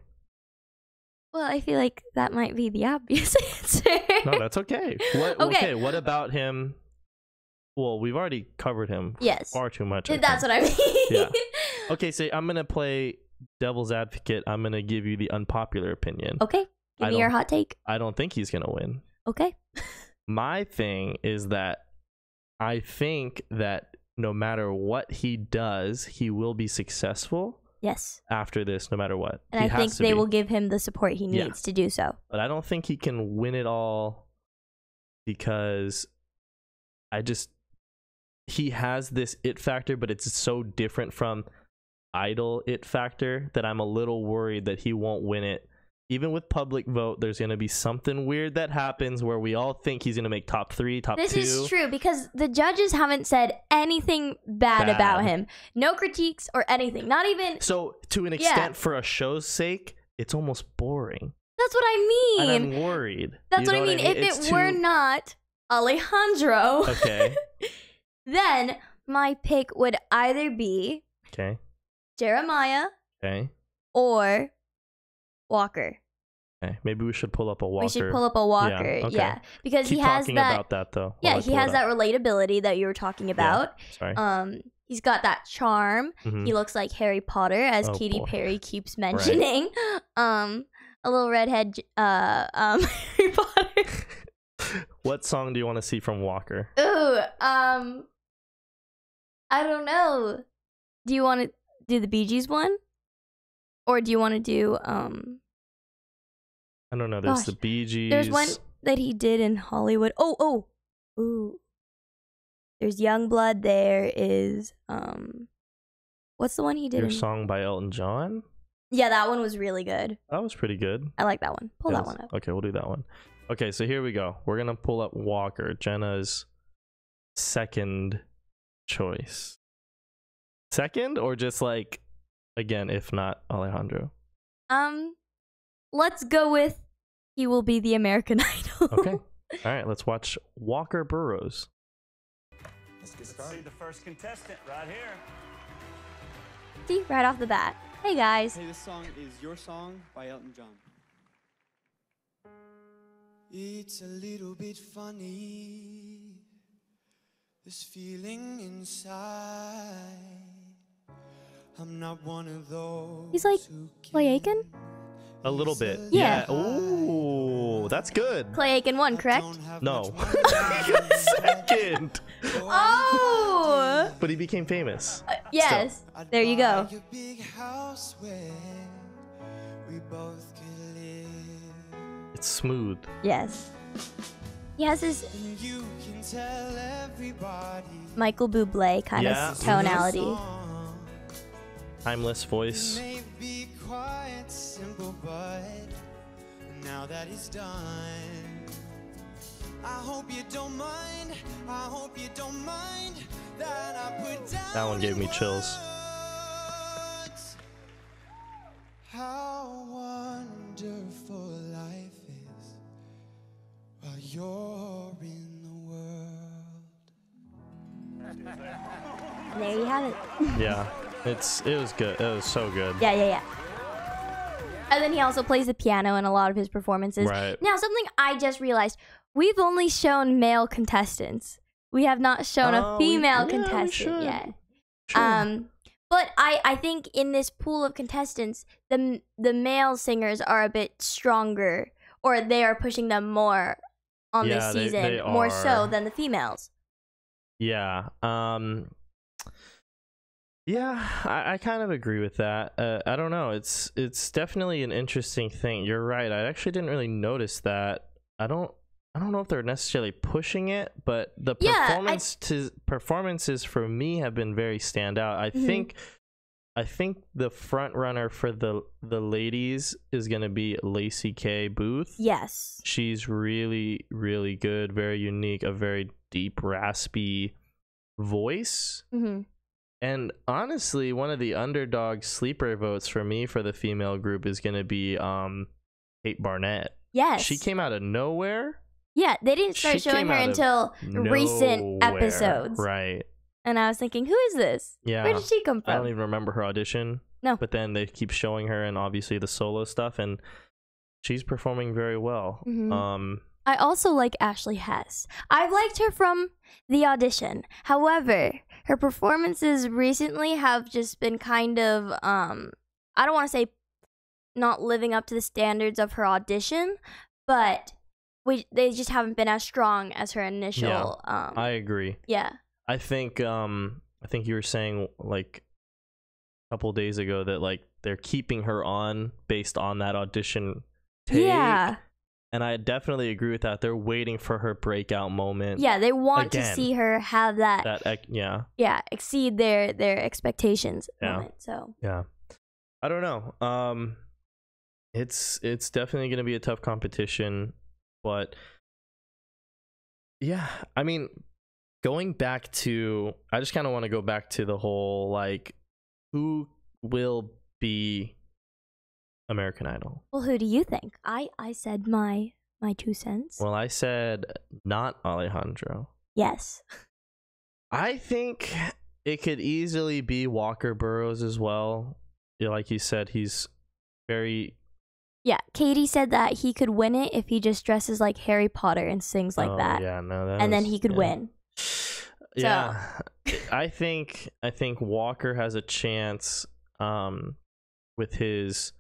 Speaker 1: Well, I feel like that might be the obvious answer.
Speaker 2: No, that's okay. What? Okay.
Speaker 1: Okay.
Speaker 2: What about him? Well, we've already covered him
Speaker 1: Yes.
Speaker 2: far too much. I
Speaker 1: That's
Speaker 2: think.
Speaker 1: what I mean.
Speaker 2: Yeah. Okay, so I'm gonna play devil's advocate. I'm gonna give you the unpopular opinion.
Speaker 1: Okay, give
Speaker 2: I
Speaker 1: me your
Speaker 2: don't-
Speaker 1: hot take.
Speaker 2: I don't think he's gonna win.
Speaker 1: Okay.
Speaker 2: My thing is that I think that no matter what he does, he will be successful
Speaker 1: Yes.
Speaker 2: after this, no matter what.
Speaker 1: And
Speaker 2: He
Speaker 1: I
Speaker 2: has
Speaker 1: think
Speaker 2: to
Speaker 1: they
Speaker 2: be.
Speaker 1: will give him the support he
Speaker 2: Yeah.
Speaker 1: needs to do so.
Speaker 2: But I don't think he can win it all because I just he has this it factor, but it's so different from Idol it factor that I'm a little worried that he won't win it. Even with public vote, there's going to be something weird that happens where we all think he's going to make top three, top
Speaker 1: This
Speaker 2: two.
Speaker 1: is true because the judges haven't said anything bad,
Speaker 2: Bad.
Speaker 1: about him. No critiques or anything. Not even.
Speaker 2: So to an
Speaker 1: Yeah.
Speaker 2: extent, for a show's sake, it's almost boring.
Speaker 1: That's what I mean.
Speaker 2: And I'm worried.
Speaker 1: That's
Speaker 2: You
Speaker 1: what
Speaker 2: know
Speaker 1: I mean. If
Speaker 2: It's
Speaker 1: it were
Speaker 2: too-
Speaker 1: not Alejandro,
Speaker 2: Okay.
Speaker 1: then my pick would either be
Speaker 2: Okay.
Speaker 1: Jeremiah
Speaker 2: Okay.
Speaker 1: or Walker.
Speaker 2: Okay. Maybe we should pull up a Walker.
Speaker 1: We should pull up a Walker.
Speaker 2: Yeah,
Speaker 1: Yeah,
Speaker 2: okay.
Speaker 1: because
Speaker 2: Keep
Speaker 1: he has
Speaker 2: talking
Speaker 1: that.
Speaker 2: about that though.
Speaker 1: Yeah,
Speaker 2: while I
Speaker 1: he
Speaker 2: pull
Speaker 1: has
Speaker 2: it
Speaker 1: that
Speaker 2: up.
Speaker 1: relatability that you were talking about.
Speaker 2: Sorry.
Speaker 1: Um, he's got that charm.
Speaker 2: Mhm.
Speaker 1: He looks like Harry Potter, as
Speaker 2: Oh,
Speaker 1: Katy
Speaker 2: boy.
Speaker 1: Perry keeps mentioning. Um, a little redhead. j- Uh, um, Harry Potter.
Speaker 2: What song do you want to see from Walker?
Speaker 1: Ooh, um, I don't know. Do you want to do the Bee Gees one, or do you want to do um?
Speaker 2: I don't know. There's
Speaker 1: Gosh,
Speaker 2: the Bee Gees.
Speaker 1: There's one that he did in Hollywood. Oh, oh, ooh. There's Youngblood. There is um, what's the one he did?
Speaker 2: Your
Speaker 1: in-
Speaker 2: Song by Elton John.
Speaker 1: Yeah, that one was really good.
Speaker 2: That was pretty good.
Speaker 1: I like that one. Pull that
Speaker 2: Yes.
Speaker 1: one up.
Speaker 2: Okay, we'll do that one. Okay, so here we go. We're gonna pull up Walker, Jenna's second choice. Second, or just like again, if not Alejandro.
Speaker 1: Um, let's go with he will be the American Idol.
Speaker 2: Okay. All right, let's watch Walker Burrows.
Speaker 4: Let's get
Speaker 8: Let's see
Speaker 4: started.
Speaker 8: the first contestant right here.
Speaker 1: See, right off the bat. Hey guys.
Speaker 9: Hey, this song is Your Song by Elton John.
Speaker 3: It's a little bit funny, this feeling inside. I'm not one of those.
Speaker 1: He's like
Speaker 3: who
Speaker 1: Clay
Speaker 3: can
Speaker 1: Aiken.
Speaker 2: A little bit.
Speaker 1: Yeah.
Speaker 2: Ooh, that's good.
Speaker 1: Clay Aiken won, correct?
Speaker 3: don't have
Speaker 2: No.
Speaker 3: much money.
Speaker 2: Second.
Speaker 1: Oh,
Speaker 2: But he became famous.
Speaker 1: Uh, yes.
Speaker 3: I'd
Speaker 1: There you go.
Speaker 3: buy a big house where we both could live.
Speaker 2: It's smooth.
Speaker 1: Yes. He has this
Speaker 3: And you can tell everybody
Speaker 1: Michael Bublé kind
Speaker 2: Yeah.
Speaker 1: of tonality.
Speaker 3: song.
Speaker 2: Timeless voice.
Speaker 3: May be quiet, simple, but now that it's done, I hope you don't mind. I hope you don't mind that I put down.
Speaker 2: That one gave me
Speaker 3: in
Speaker 2: chills.
Speaker 3: words how wonderful life is while you're in the world.
Speaker 1: And there you have it.
Speaker 2: Yeah. It's it was good. It was so good.
Speaker 1: Yeah, yeah, yeah. And then he also plays the piano in a lot of his performances.
Speaker 2: Right.
Speaker 1: Now, something I just realized, we've only shown male contestants. We have not shown
Speaker 2: Oh,
Speaker 1: a
Speaker 2: we-
Speaker 1: female
Speaker 2: yeah, we
Speaker 1: contestant
Speaker 2: should.
Speaker 1: yet.
Speaker 2: Sure.
Speaker 1: Um, but I, I think in this pool of contestants, the the male singers are a bit stronger, or they are pushing them more on
Speaker 2: Yeah,
Speaker 1: this
Speaker 2: they-
Speaker 1: season,
Speaker 2: they
Speaker 1: more so
Speaker 2: are.
Speaker 1: than the females.
Speaker 2: Yeah. Um Yeah, I, I kind of agree with that. Uh, I don't know. It's it's definitely an interesting thing. You're right. I actually didn't really notice that. I don't I don't know if they're necessarily pushing it, but the
Speaker 1: Yeah, I-
Speaker 2: performance to performances for me have been very standout. I
Speaker 1: Mhm.
Speaker 2: think I think the front runner for the the ladies is going to be Lacey K Booth.
Speaker 1: Yes.
Speaker 2: She's really really good, very unique, a very deep raspy voice.
Speaker 1: Mm-hmm.
Speaker 2: And honestly, one of the underdog sleeper votes for me for the female group is going to be um Kate Barnett.
Speaker 1: Yes.
Speaker 2: She came out of nowhere.
Speaker 1: Yeah, they didn't start
Speaker 2: She
Speaker 1: showing
Speaker 2: came
Speaker 1: her
Speaker 2: out of
Speaker 1: until recent
Speaker 2: nowhere.
Speaker 1: episodes.
Speaker 2: Right.
Speaker 1: And I was thinking, who is this?
Speaker 2: Yeah.
Speaker 1: Where did she come
Speaker 2: I
Speaker 1: from?
Speaker 2: don't even remember her audition.
Speaker 1: No.
Speaker 2: But then they keep showing her and obviously the solo stuff, and she's performing very well.
Speaker 1: Mhm.
Speaker 2: Um
Speaker 1: I also like Ashley Hess. I've liked her from the audition. However, her performances recently have just been kind of, um, I don't want to say not living up to the standards of her audition, but we they just haven't been as strong as her initial. um,
Speaker 2: I agree.
Speaker 1: yeah.
Speaker 2: I think um I think you were saying like a couple days ago that like they're keeping her on based on that audition take.
Speaker 1: Yeah.
Speaker 2: And I definitely agree with that. They're waiting for her breakout moment.
Speaker 1: Yeah, they want
Speaker 2: Again,
Speaker 1: to see her have that,
Speaker 2: That ec- yeah.
Speaker 1: yeah, exceed their their expectations
Speaker 2: Yeah.
Speaker 1: moment. So
Speaker 2: Yeah. I don't know. Um it's it's definitely going to be a tough competition, but yeah, I mean going back to I just kind of want to go back to the whole like who will be American Idol.
Speaker 1: well, who do you think? I I said my my two cents.
Speaker 2: Well, I said not Alejandro.
Speaker 1: Yes.
Speaker 2: I think it could easily be Walker Burrows as well. Yeah, like you said, he's very
Speaker 1: Yeah, Katie said that he could win it if he just dresses like Harry Potter and sings like
Speaker 2: oh,
Speaker 1: that.
Speaker 2: Yeah, no, that
Speaker 1: And then
Speaker 2: was-
Speaker 1: he could
Speaker 2: yeah.
Speaker 1: win.
Speaker 2: Yeah, I think I think Walker has a chance um, with his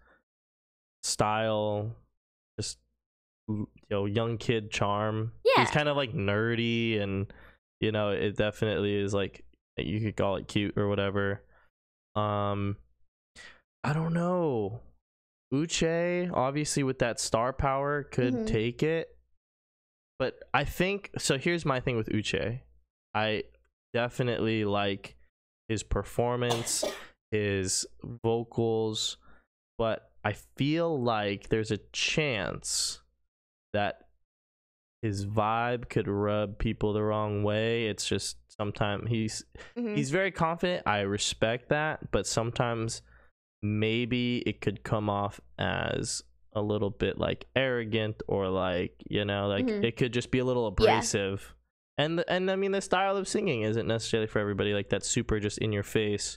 Speaker 2: style, just you know, young kid charm.
Speaker 1: Yeah.
Speaker 2: He's kind of like nerdy, and you know, it definitely is like you could call it cute or whatever. Um, I don't know. Uche, obviously with that star power, could
Speaker 1: Mhm.
Speaker 2: take it. But I think so. Here's my thing with Uche. I definitely like his performance, his vocals, but I feel like there's a chance that his vibe could rub people the wrong way. It's just sometimes he's
Speaker 1: Mhm.
Speaker 2: he's very confident. I respect that, but sometimes maybe it could come off as a little bit like arrogant, or like, you know, like
Speaker 1: Mhm.
Speaker 2: it could just be a little abrasive. And and I mean, the style of singing isn't necessarily for everybody. Like that super just in your face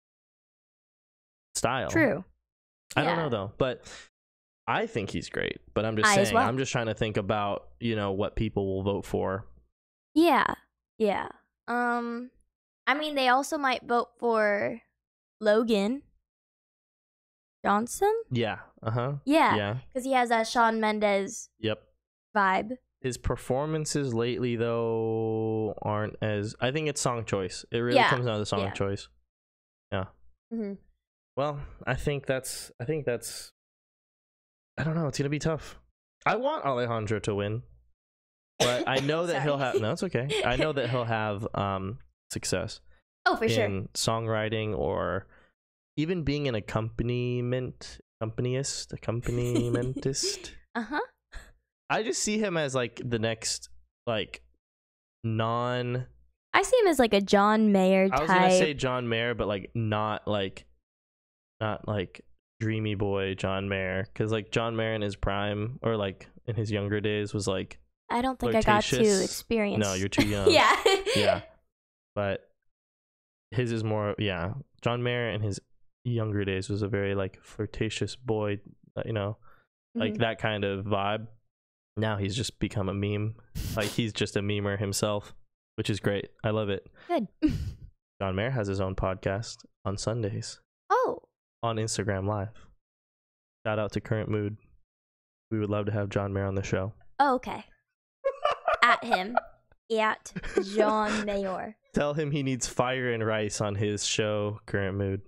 Speaker 2: style.
Speaker 1: True.
Speaker 2: I don't
Speaker 1: Yeah.
Speaker 2: know though, but I think he's great. But I'm just
Speaker 1: I as
Speaker 2: saying,
Speaker 1: well.
Speaker 2: I'm just trying to think about, you know, what people will vote for.
Speaker 1: Yeah. Yeah. Um, I mean, they also might vote for Logan Johnson.
Speaker 2: Yeah. Uh huh.
Speaker 1: Yeah.
Speaker 2: Yeah.
Speaker 1: Because he has that Shawn Mendes
Speaker 2: Yep.
Speaker 1: vibe.
Speaker 2: His performances lately though aren't as, I think it's song choice. It really
Speaker 1: Yeah.
Speaker 2: comes down to song
Speaker 1: Yeah.
Speaker 2: choice. Yeah.
Speaker 1: Mm-hmm.
Speaker 2: Well, I think that's I think that's I don't know, it's gonna be tough. I want Alejandro to win. But I know that he'll have no, it's okay. I know that he'll have um success
Speaker 1: Oh, for
Speaker 2: in
Speaker 1: sure.
Speaker 2: songwriting, or even being an accompaniment accompanist, accompaniment.
Speaker 1: Uh huh.
Speaker 2: I just see him as like the next like non
Speaker 1: I see him as like a John Mayer
Speaker 2: I was gonna
Speaker 1: type.
Speaker 2: say John Mayer, but like not like not like dreamy boy John Mayer, because like John Mayer in his prime, or like in his younger days, was like
Speaker 1: I don't think I got to
Speaker 2: flirtatious.
Speaker 1: experience.
Speaker 2: No, you're too young.
Speaker 1: yeah.
Speaker 2: Yeah, but his is more, yeah. John Mayer in his younger days was a very like flirtatious boy, uh, you know, like
Speaker 1: Mhm.
Speaker 2: that kind of vibe. Now he's just become a meme. Like he's just a memer himself, which is great. I love it.
Speaker 1: Good.
Speaker 2: John Mayer has his own podcast on Sundays
Speaker 1: Oh.
Speaker 2: on Instagram Live. Shout out to Current Mood. We would love to have John Mayer on the show.
Speaker 1: Oh, okay. At him. At John Mayer.
Speaker 2: Tell him he needs fire and rice on his show, Current Mood.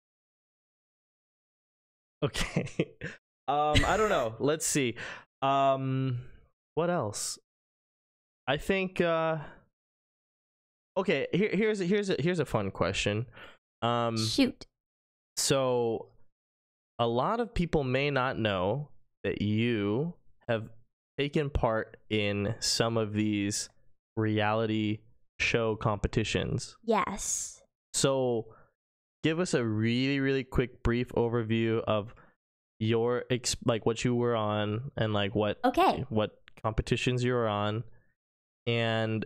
Speaker 2: Okay. um, I don't know. Let's see. Um, what else? I think. Uh, okay. Here, here's here's a here's a fun question. Um,
Speaker 1: Shoot.
Speaker 2: So, a lot of people may not know that you have taken part in some of these reality show competitions.
Speaker 1: Yes.
Speaker 2: So, give us a really, really quick, brief overview of your ex- like what you were on, and like what
Speaker 1: Okay.
Speaker 2: what competitions you were on, and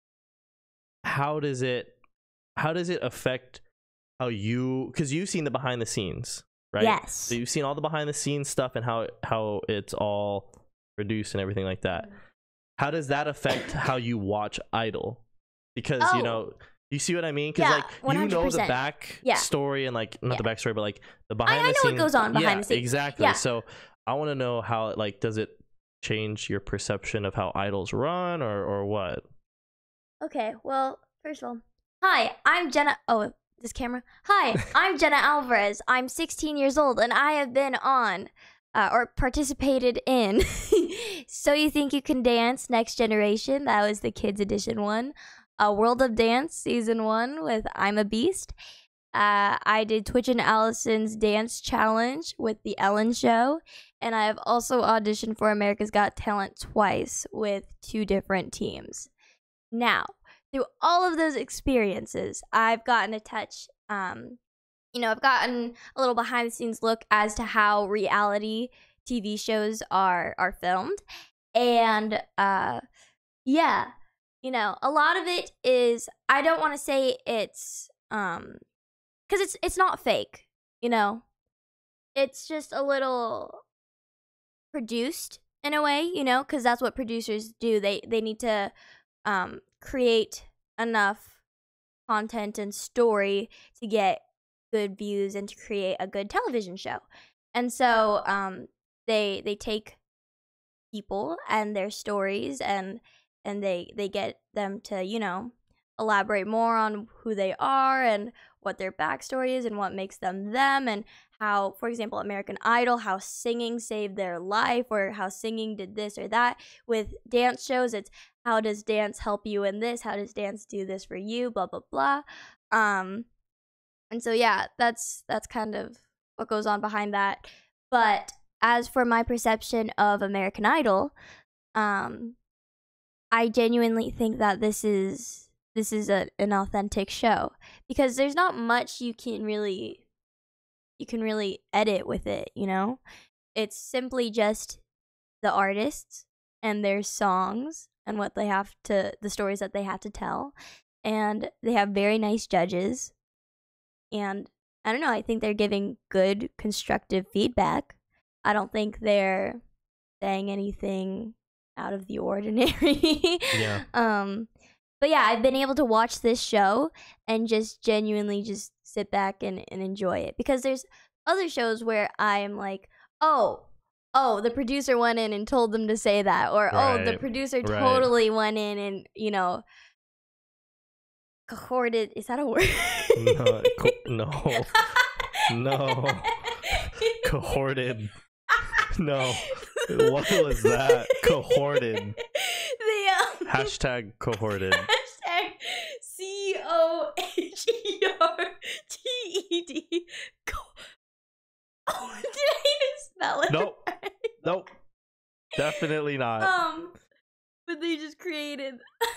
Speaker 2: how does it how does it affect how you, because you've seen the behind the scenes, right?
Speaker 1: Yes.
Speaker 2: So you've seen all the behind the scenes stuff and how how it's all produced and everything like that. How does that affect how you watch Idol? Because
Speaker 1: Oh.
Speaker 2: you know, you see what I mean? Because
Speaker 1: Yeah,
Speaker 2: like
Speaker 1: one
Speaker 2: you
Speaker 1: hundred
Speaker 2: know the
Speaker 1: percent.
Speaker 2: back
Speaker 1: Yeah.
Speaker 2: story, and like not the
Speaker 1: Yeah.
Speaker 2: backstory, but like the behind
Speaker 1: I
Speaker 2: the
Speaker 1: know
Speaker 2: scenes.
Speaker 1: what goes on behind
Speaker 2: yeah,
Speaker 1: the scenes.
Speaker 2: Exactly.
Speaker 1: Yeah.
Speaker 2: So I want to know how it like, does it change your perception of how idols run, or or what?
Speaker 1: Okay, well, first of all, hi, I'm Jenna. Oh, this camera. Hi, I'm Jenna Alvarez. I'm sixteen years old, and I have been on uh, or participated in So You Think You Can Dance Next Generation. That was the Kids Edition one. Uh, World of Dance Season one with I'm a Beast. Uh, I did Twitch and Allison's Dance Challenge with The Ellen Show. And I have also auditioned for America's Got Talent twice with two different teams. Now, through all of those experiences, I've gotten a touch, um, you know, I've gotten a little behind the scenes look as to how reality T V shows are are filmed. And uh, yeah, you know, a lot of it is, I don't want to say it's, um, because it's, it's not fake, you know. It's just a little produced in a way, you know, because that's what producers do. They they need to um, create enough content and story to get good views and to create a good television show. And so um, they they take people and their stories, and and they they get them to, you know, elaborate more on who they are and what their backstory is and what makes them them, and how, for example, American Idol, how singing saved their life, or how singing did this or that. With dance shows, it's how does dance help you in this? How does dance do this for you? Blah blah blah. Um, and so yeah, that's that's kind of what goes on behind that. But as for my perception of American Idol, um, I genuinely think that this is this is a, an authentic show because there's not much you can really you can really edit with it. You know, it's simply just the artists and their songs and what they have to the stories that they have to tell, and they have very nice judges, and I don't know, I think they're giving good constructive feedback. I don't think they're saying anything out of the ordinary.
Speaker 2: Yeah.
Speaker 1: um but yeah, I've been able to watch this show and just genuinely just sit back and, and enjoy it, because there's other shows where I'm like, oh oh, the producer went in and told them to say that, or
Speaker 2: Right,
Speaker 1: oh, the producer
Speaker 2: right.
Speaker 1: totally went in and, you know, cohorted. Is that a word?
Speaker 2: No, co- no, no, cohorted. No, what was that? Cohorted.
Speaker 1: The um,
Speaker 2: Hashtag cohorted.
Speaker 1: hashtag C O H E R T E D. Co- oh, did I even spell it?
Speaker 2: Nope.
Speaker 1: right?
Speaker 2: Nope. Definitely not.
Speaker 1: Um, but they just created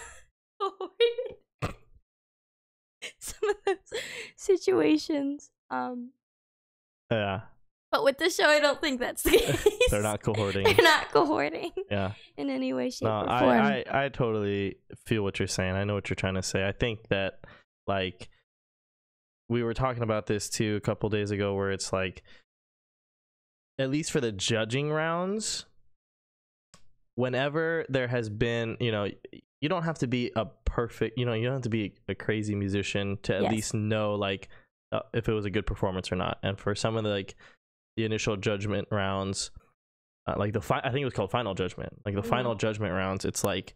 Speaker 1: cohorted some of those situations. Um,
Speaker 2: Yeah.
Speaker 1: but with this show, I don't think that's the case.
Speaker 2: They're not cohorting.
Speaker 1: They're not cohorting.
Speaker 2: Yeah.
Speaker 1: In any way, shape,
Speaker 2: No,
Speaker 1: or
Speaker 2: I,
Speaker 1: form.
Speaker 2: I, I totally feel what you're saying. I know what you're trying to say. I think that, like, we were talking about this too a couple days ago, where it's like, at least for the judging rounds, whenever there has been, you know, you don't have to be a perfect, you know, you don't have to be a crazy musician to at
Speaker 1: Yes.
Speaker 2: least know, like, uh, if it was a good performance or not. And for some of the, like, the initial judgment rounds, uh, like the fi- I think it was called final judgment, like the
Speaker 1: Mhm.
Speaker 2: final judgment rounds, it's like,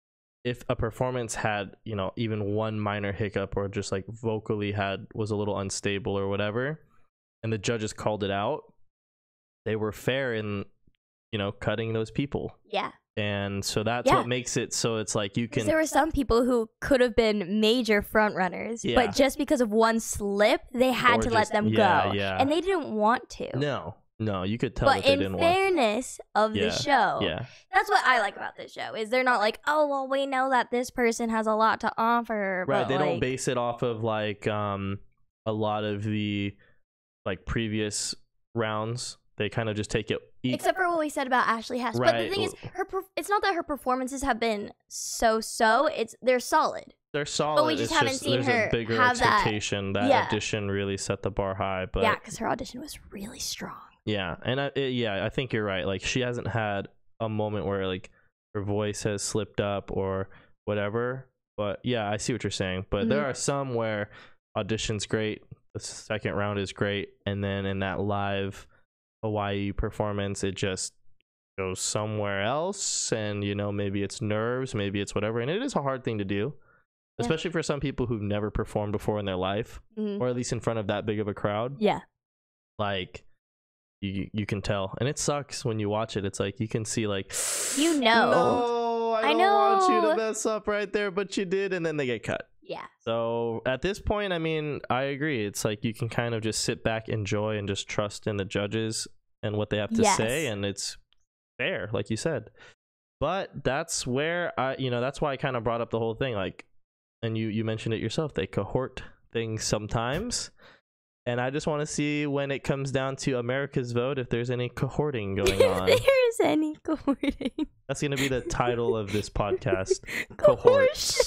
Speaker 2: if a performance had, you know, even one minor hiccup, or just like vocally had was a little unstable or whatever, and the judges called it out, they were fair in, you know, cutting those people.
Speaker 1: Yeah.
Speaker 2: And so that's
Speaker 1: Yeah.
Speaker 2: what makes it so it's like you
Speaker 1: 'Cause
Speaker 2: can
Speaker 1: there were some people who could have been major front runners,
Speaker 2: Yeah.
Speaker 1: but just because of one slip, they had
Speaker 2: Or
Speaker 1: to
Speaker 2: just-
Speaker 1: let them
Speaker 2: yeah,
Speaker 1: go.
Speaker 2: yeah.
Speaker 1: And they didn't want to.
Speaker 2: no no you could tell
Speaker 1: But
Speaker 2: that they
Speaker 1: in
Speaker 2: didn't want.
Speaker 1: fairness of
Speaker 2: Yeah,
Speaker 1: the show,
Speaker 2: yeah
Speaker 1: that's what I like about this show, is they're not like, oh, well, we know that this person has a lot to offer.
Speaker 2: right,
Speaker 1: but
Speaker 2: they
Speaker 1: like,
Speaker 2: don't base it off of like um a lot of the like previous rounds. They kind of just take it each.
Speaker 1: Except for what we said about Ashley Hess. But the
Speaker 2: Right.
Speaker 1: thing is, her perf- it's not that her performances have been so-so. It's they're solid.
Speaker 2: They're solid.
Speaker 1: we just
Speaker 2: it's
Speaker 1: haven't
Speaker 2: just
Speaker 1: seen
Speaker 2: there's
Speaker 1: her
Speaker 2: a bigger
Speaker 1: have that-
Speaker 2: expectation. That,
Speaker 1: Yeah.
Speaker 2: audition really set the bar high. But
Speaker 1: yeah, because her audition was really strong.
Speaker 2: yeah, and I, it, yeah, I think you're right. Like, she hasn't had a moment where like her voice has slipped up or whatever. But yeah, I see what you're saying. But there
Speaker 1: Mhm.
Speaker 2: are some where audition's great, the second round is great, and then in that live Hawaii performance, it just goes somewhere else. And you know, maybe it's nerves, maybe it's whatever, and it is a hard thing to do,
Speaker 1: Yeah.
Speaker 2: especially for some people who've never performed before in their life,
Speaker 1: Mhm.
Speaker 2: or at least in front of that big of a crowd.
Speaker 1: Yeah.
Speaker 2: Like, you you can tell, and it sucks when you watch it. It's like you can see, like,
Speaker 1: You know.
Speaker 2: no, I
Speaker 1: I
Speaker 2: don't want you
Speaker 1: know.
Speaker 2: to mess up right there, but you did, and then they get cut.
Speaker 1: Yeah.
Speaker 2: So at this point, I mean, I agree. It's like you can kind of just sit back, enjoy, and just trust in the judges and what they have to
Speaker 1: Yes.
Speaker 2: say, and it's fair, like you said. But that's where I, you know, that's why I kind of brought up the whole thing. Like, and you you mentioned it yourself. They cohort things sometimes, and I just want to see when it comes down to America's vote if there's any cohorting going on.
Speaker 1: If there's any cohorting.
Speaker 2: That's gonna be the title of this podcast.
Speaker 1: Cohortion.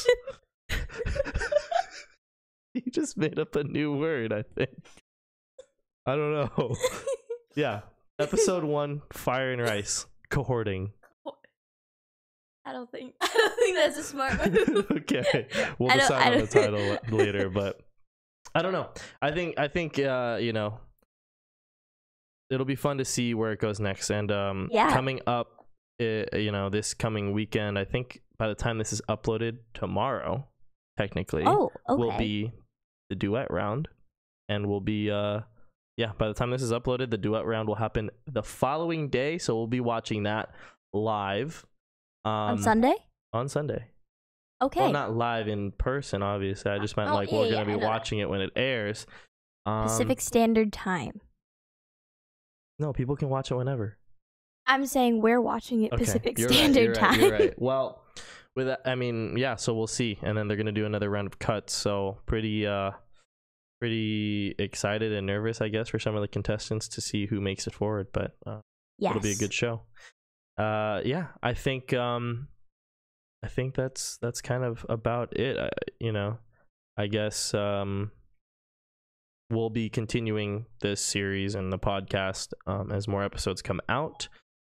Speaker 2: You just made up a new word, I think. I don't know. Yeah. Episode one, Fire and Rice. Cohorting.
Speaker 1: I don't think I don't think that's a smart move.
Speaker 2: Okay. We'll
Speaker 1: I don't-
Speaker 2: decide
Speaker 1: I
Speaker 2: on the
Speaker 1: don't-
Speaker 2: title later, but I don't know. I think I think uh, you know, it'll be fun to see where it goes next. And um
Speaker 1: Yeah.
Speaker 2: coming up uh, you know, this coming weekend, I think by the time this is uploaded tomorrow, technically,
Speaker 1: Oh, okay.
Speaker 2: will be the duet round, and will be uh yeah, by the time this is uploaded, the duet round will happen the following day, so we'll be watching that live um
Speaker 1: on Sunday?
Speaker 2: on Sunday.
Speaker 1: Okay.
Speaker 2: Well, not live in person, obviously. I just meant
Speaker 1: Oh,
Speaker 2: like
Speaker 1: yeah,
Speaker 2: we're
Speaker 1: yeah,
Speaker 2: gonna
Speaker 1: I
Speaker 2: be
Speaker 1: know
Speaker 2: watching it when it airs. Um,
Speaker 1: Pacific Standard Time.
Speaker 2: No, people can watch it whenever.
Speaker 1: I'm saying we're watching it
Speaker 2: Okay,
Speaker 1: Pacific
Speaker 2: you're
Speaker 1: Standard
Speaker 2: right, you're
Speaker 1: Time.
Speaker 2: Right, you're right. Well, with that, I mean, yeah. So we'll see, and then they're gonna do another round of cuts. So pretty, uh, pretty excited and nervous, I guess, for some of the contestants to see who makes it forward. But uh,
Speaker 1: Yes.
Speaker 2: it'll be a good show. Uh, yeah, I think, um, I think that's that's kind of about it. Uh, you know, I guess um, we'll be continuing this series and the podcast um, as more episodes come out.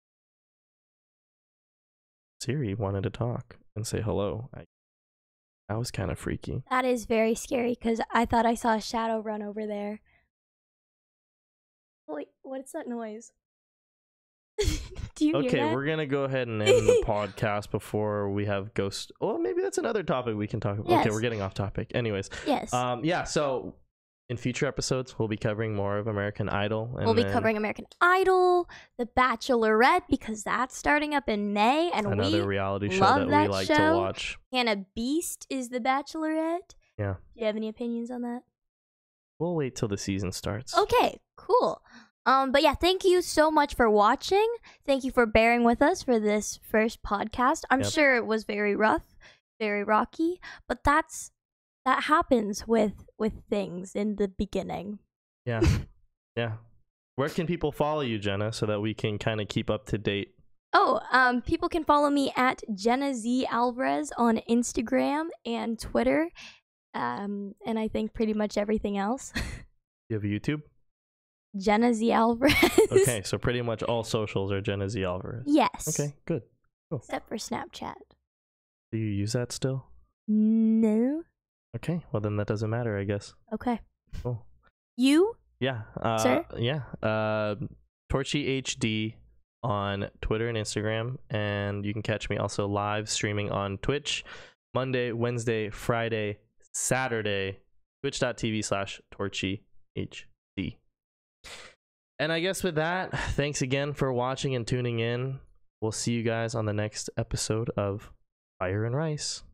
Speaker 2: Siri wanted to talk and say hello. I, that was kind of freaky.
Speaker 1: That is very scary because I thought I saw a shadow run over there. Wait, what's that noise? Do you
Speaker 2: Okay,
Speaker 1: hear that?
Speaker 2: we're gonna go ahead and end the podcast before we have ghost. Oh, maybe that's another topic we can talk about.
Speaker 1: Yes.
Speaker 2: Okay, we're getting off topic. Anyways,
Speaker 1: Yes.
Speaker 2: um, yeah. So in future episodes, we'll be covering more of American Idol. And
Speaker 1: we'll be
Speaker 2: then
Speaker 1: covering American Idol, The Bachelorette, because that's starting up in May, and
Speaker 2: another
Speaker 1: we
Speaker 2: reality show
Speaker 1: love
Speaker 2: that,
Speaker 1: that
Speaker 2: we like
Speaker 1: show.
Speaker 2: to watch.
Speaker 1: Hannah Beast is The Bachelorette.
Speaker 2: Yeah.
Speaker 1: Do you have any opinions on that?
Speaker 2: We'll wait till the season starts.
Speaker 1: Okay, cool. Um, but yeah, thank you so much for watching. Thank you for bearing with us for this first podcast. I'm
Speaker 2: Yep.
Speaker 1: sure it was very rough, very rocky, but that's that happens with with things in the beginning.
Speaker 2: Yeah. Yeah. Where can people follow you, Jenna, so that we can kind of keep up to date?
Speaker 1: Oh, um, people can follow me at Jenna Z Alvarez on Instagram and Twitter, um, and I think pretty much everything else.
Speaker 2: You have a YouTube?
Speaker 1: Jenna Z Alvarez.
Speaker 2: Okay, so pretty much all socials are Jenna Z Alvarez.
Speaker 1: Yes.
Speaker 2: Okay, good. Cool.
Speaker 1: Except for Snapchat.
Speaker 2: Do you use that still?
Speaker 1: No.
Speaker 2: Okay, well then that doesn't matter, I guess.
Speaker 1: Okay.
Speaker 2: Cool.
Speaker 1: You?
Speaker 2: Yeah. Uh,
Speaker 1: Sir?
Speaker 2: Yeah. Uh, Torchy H D on Twitter and Instagram, and you can catch me also live streaming on Twitch Monday, Wednesday, Friday, Saturday, twitch.tv slash Torchy H D. And I guess with that, thanks again for watching and tuning in. We'll see you guys on the next episode of Fire and Rice.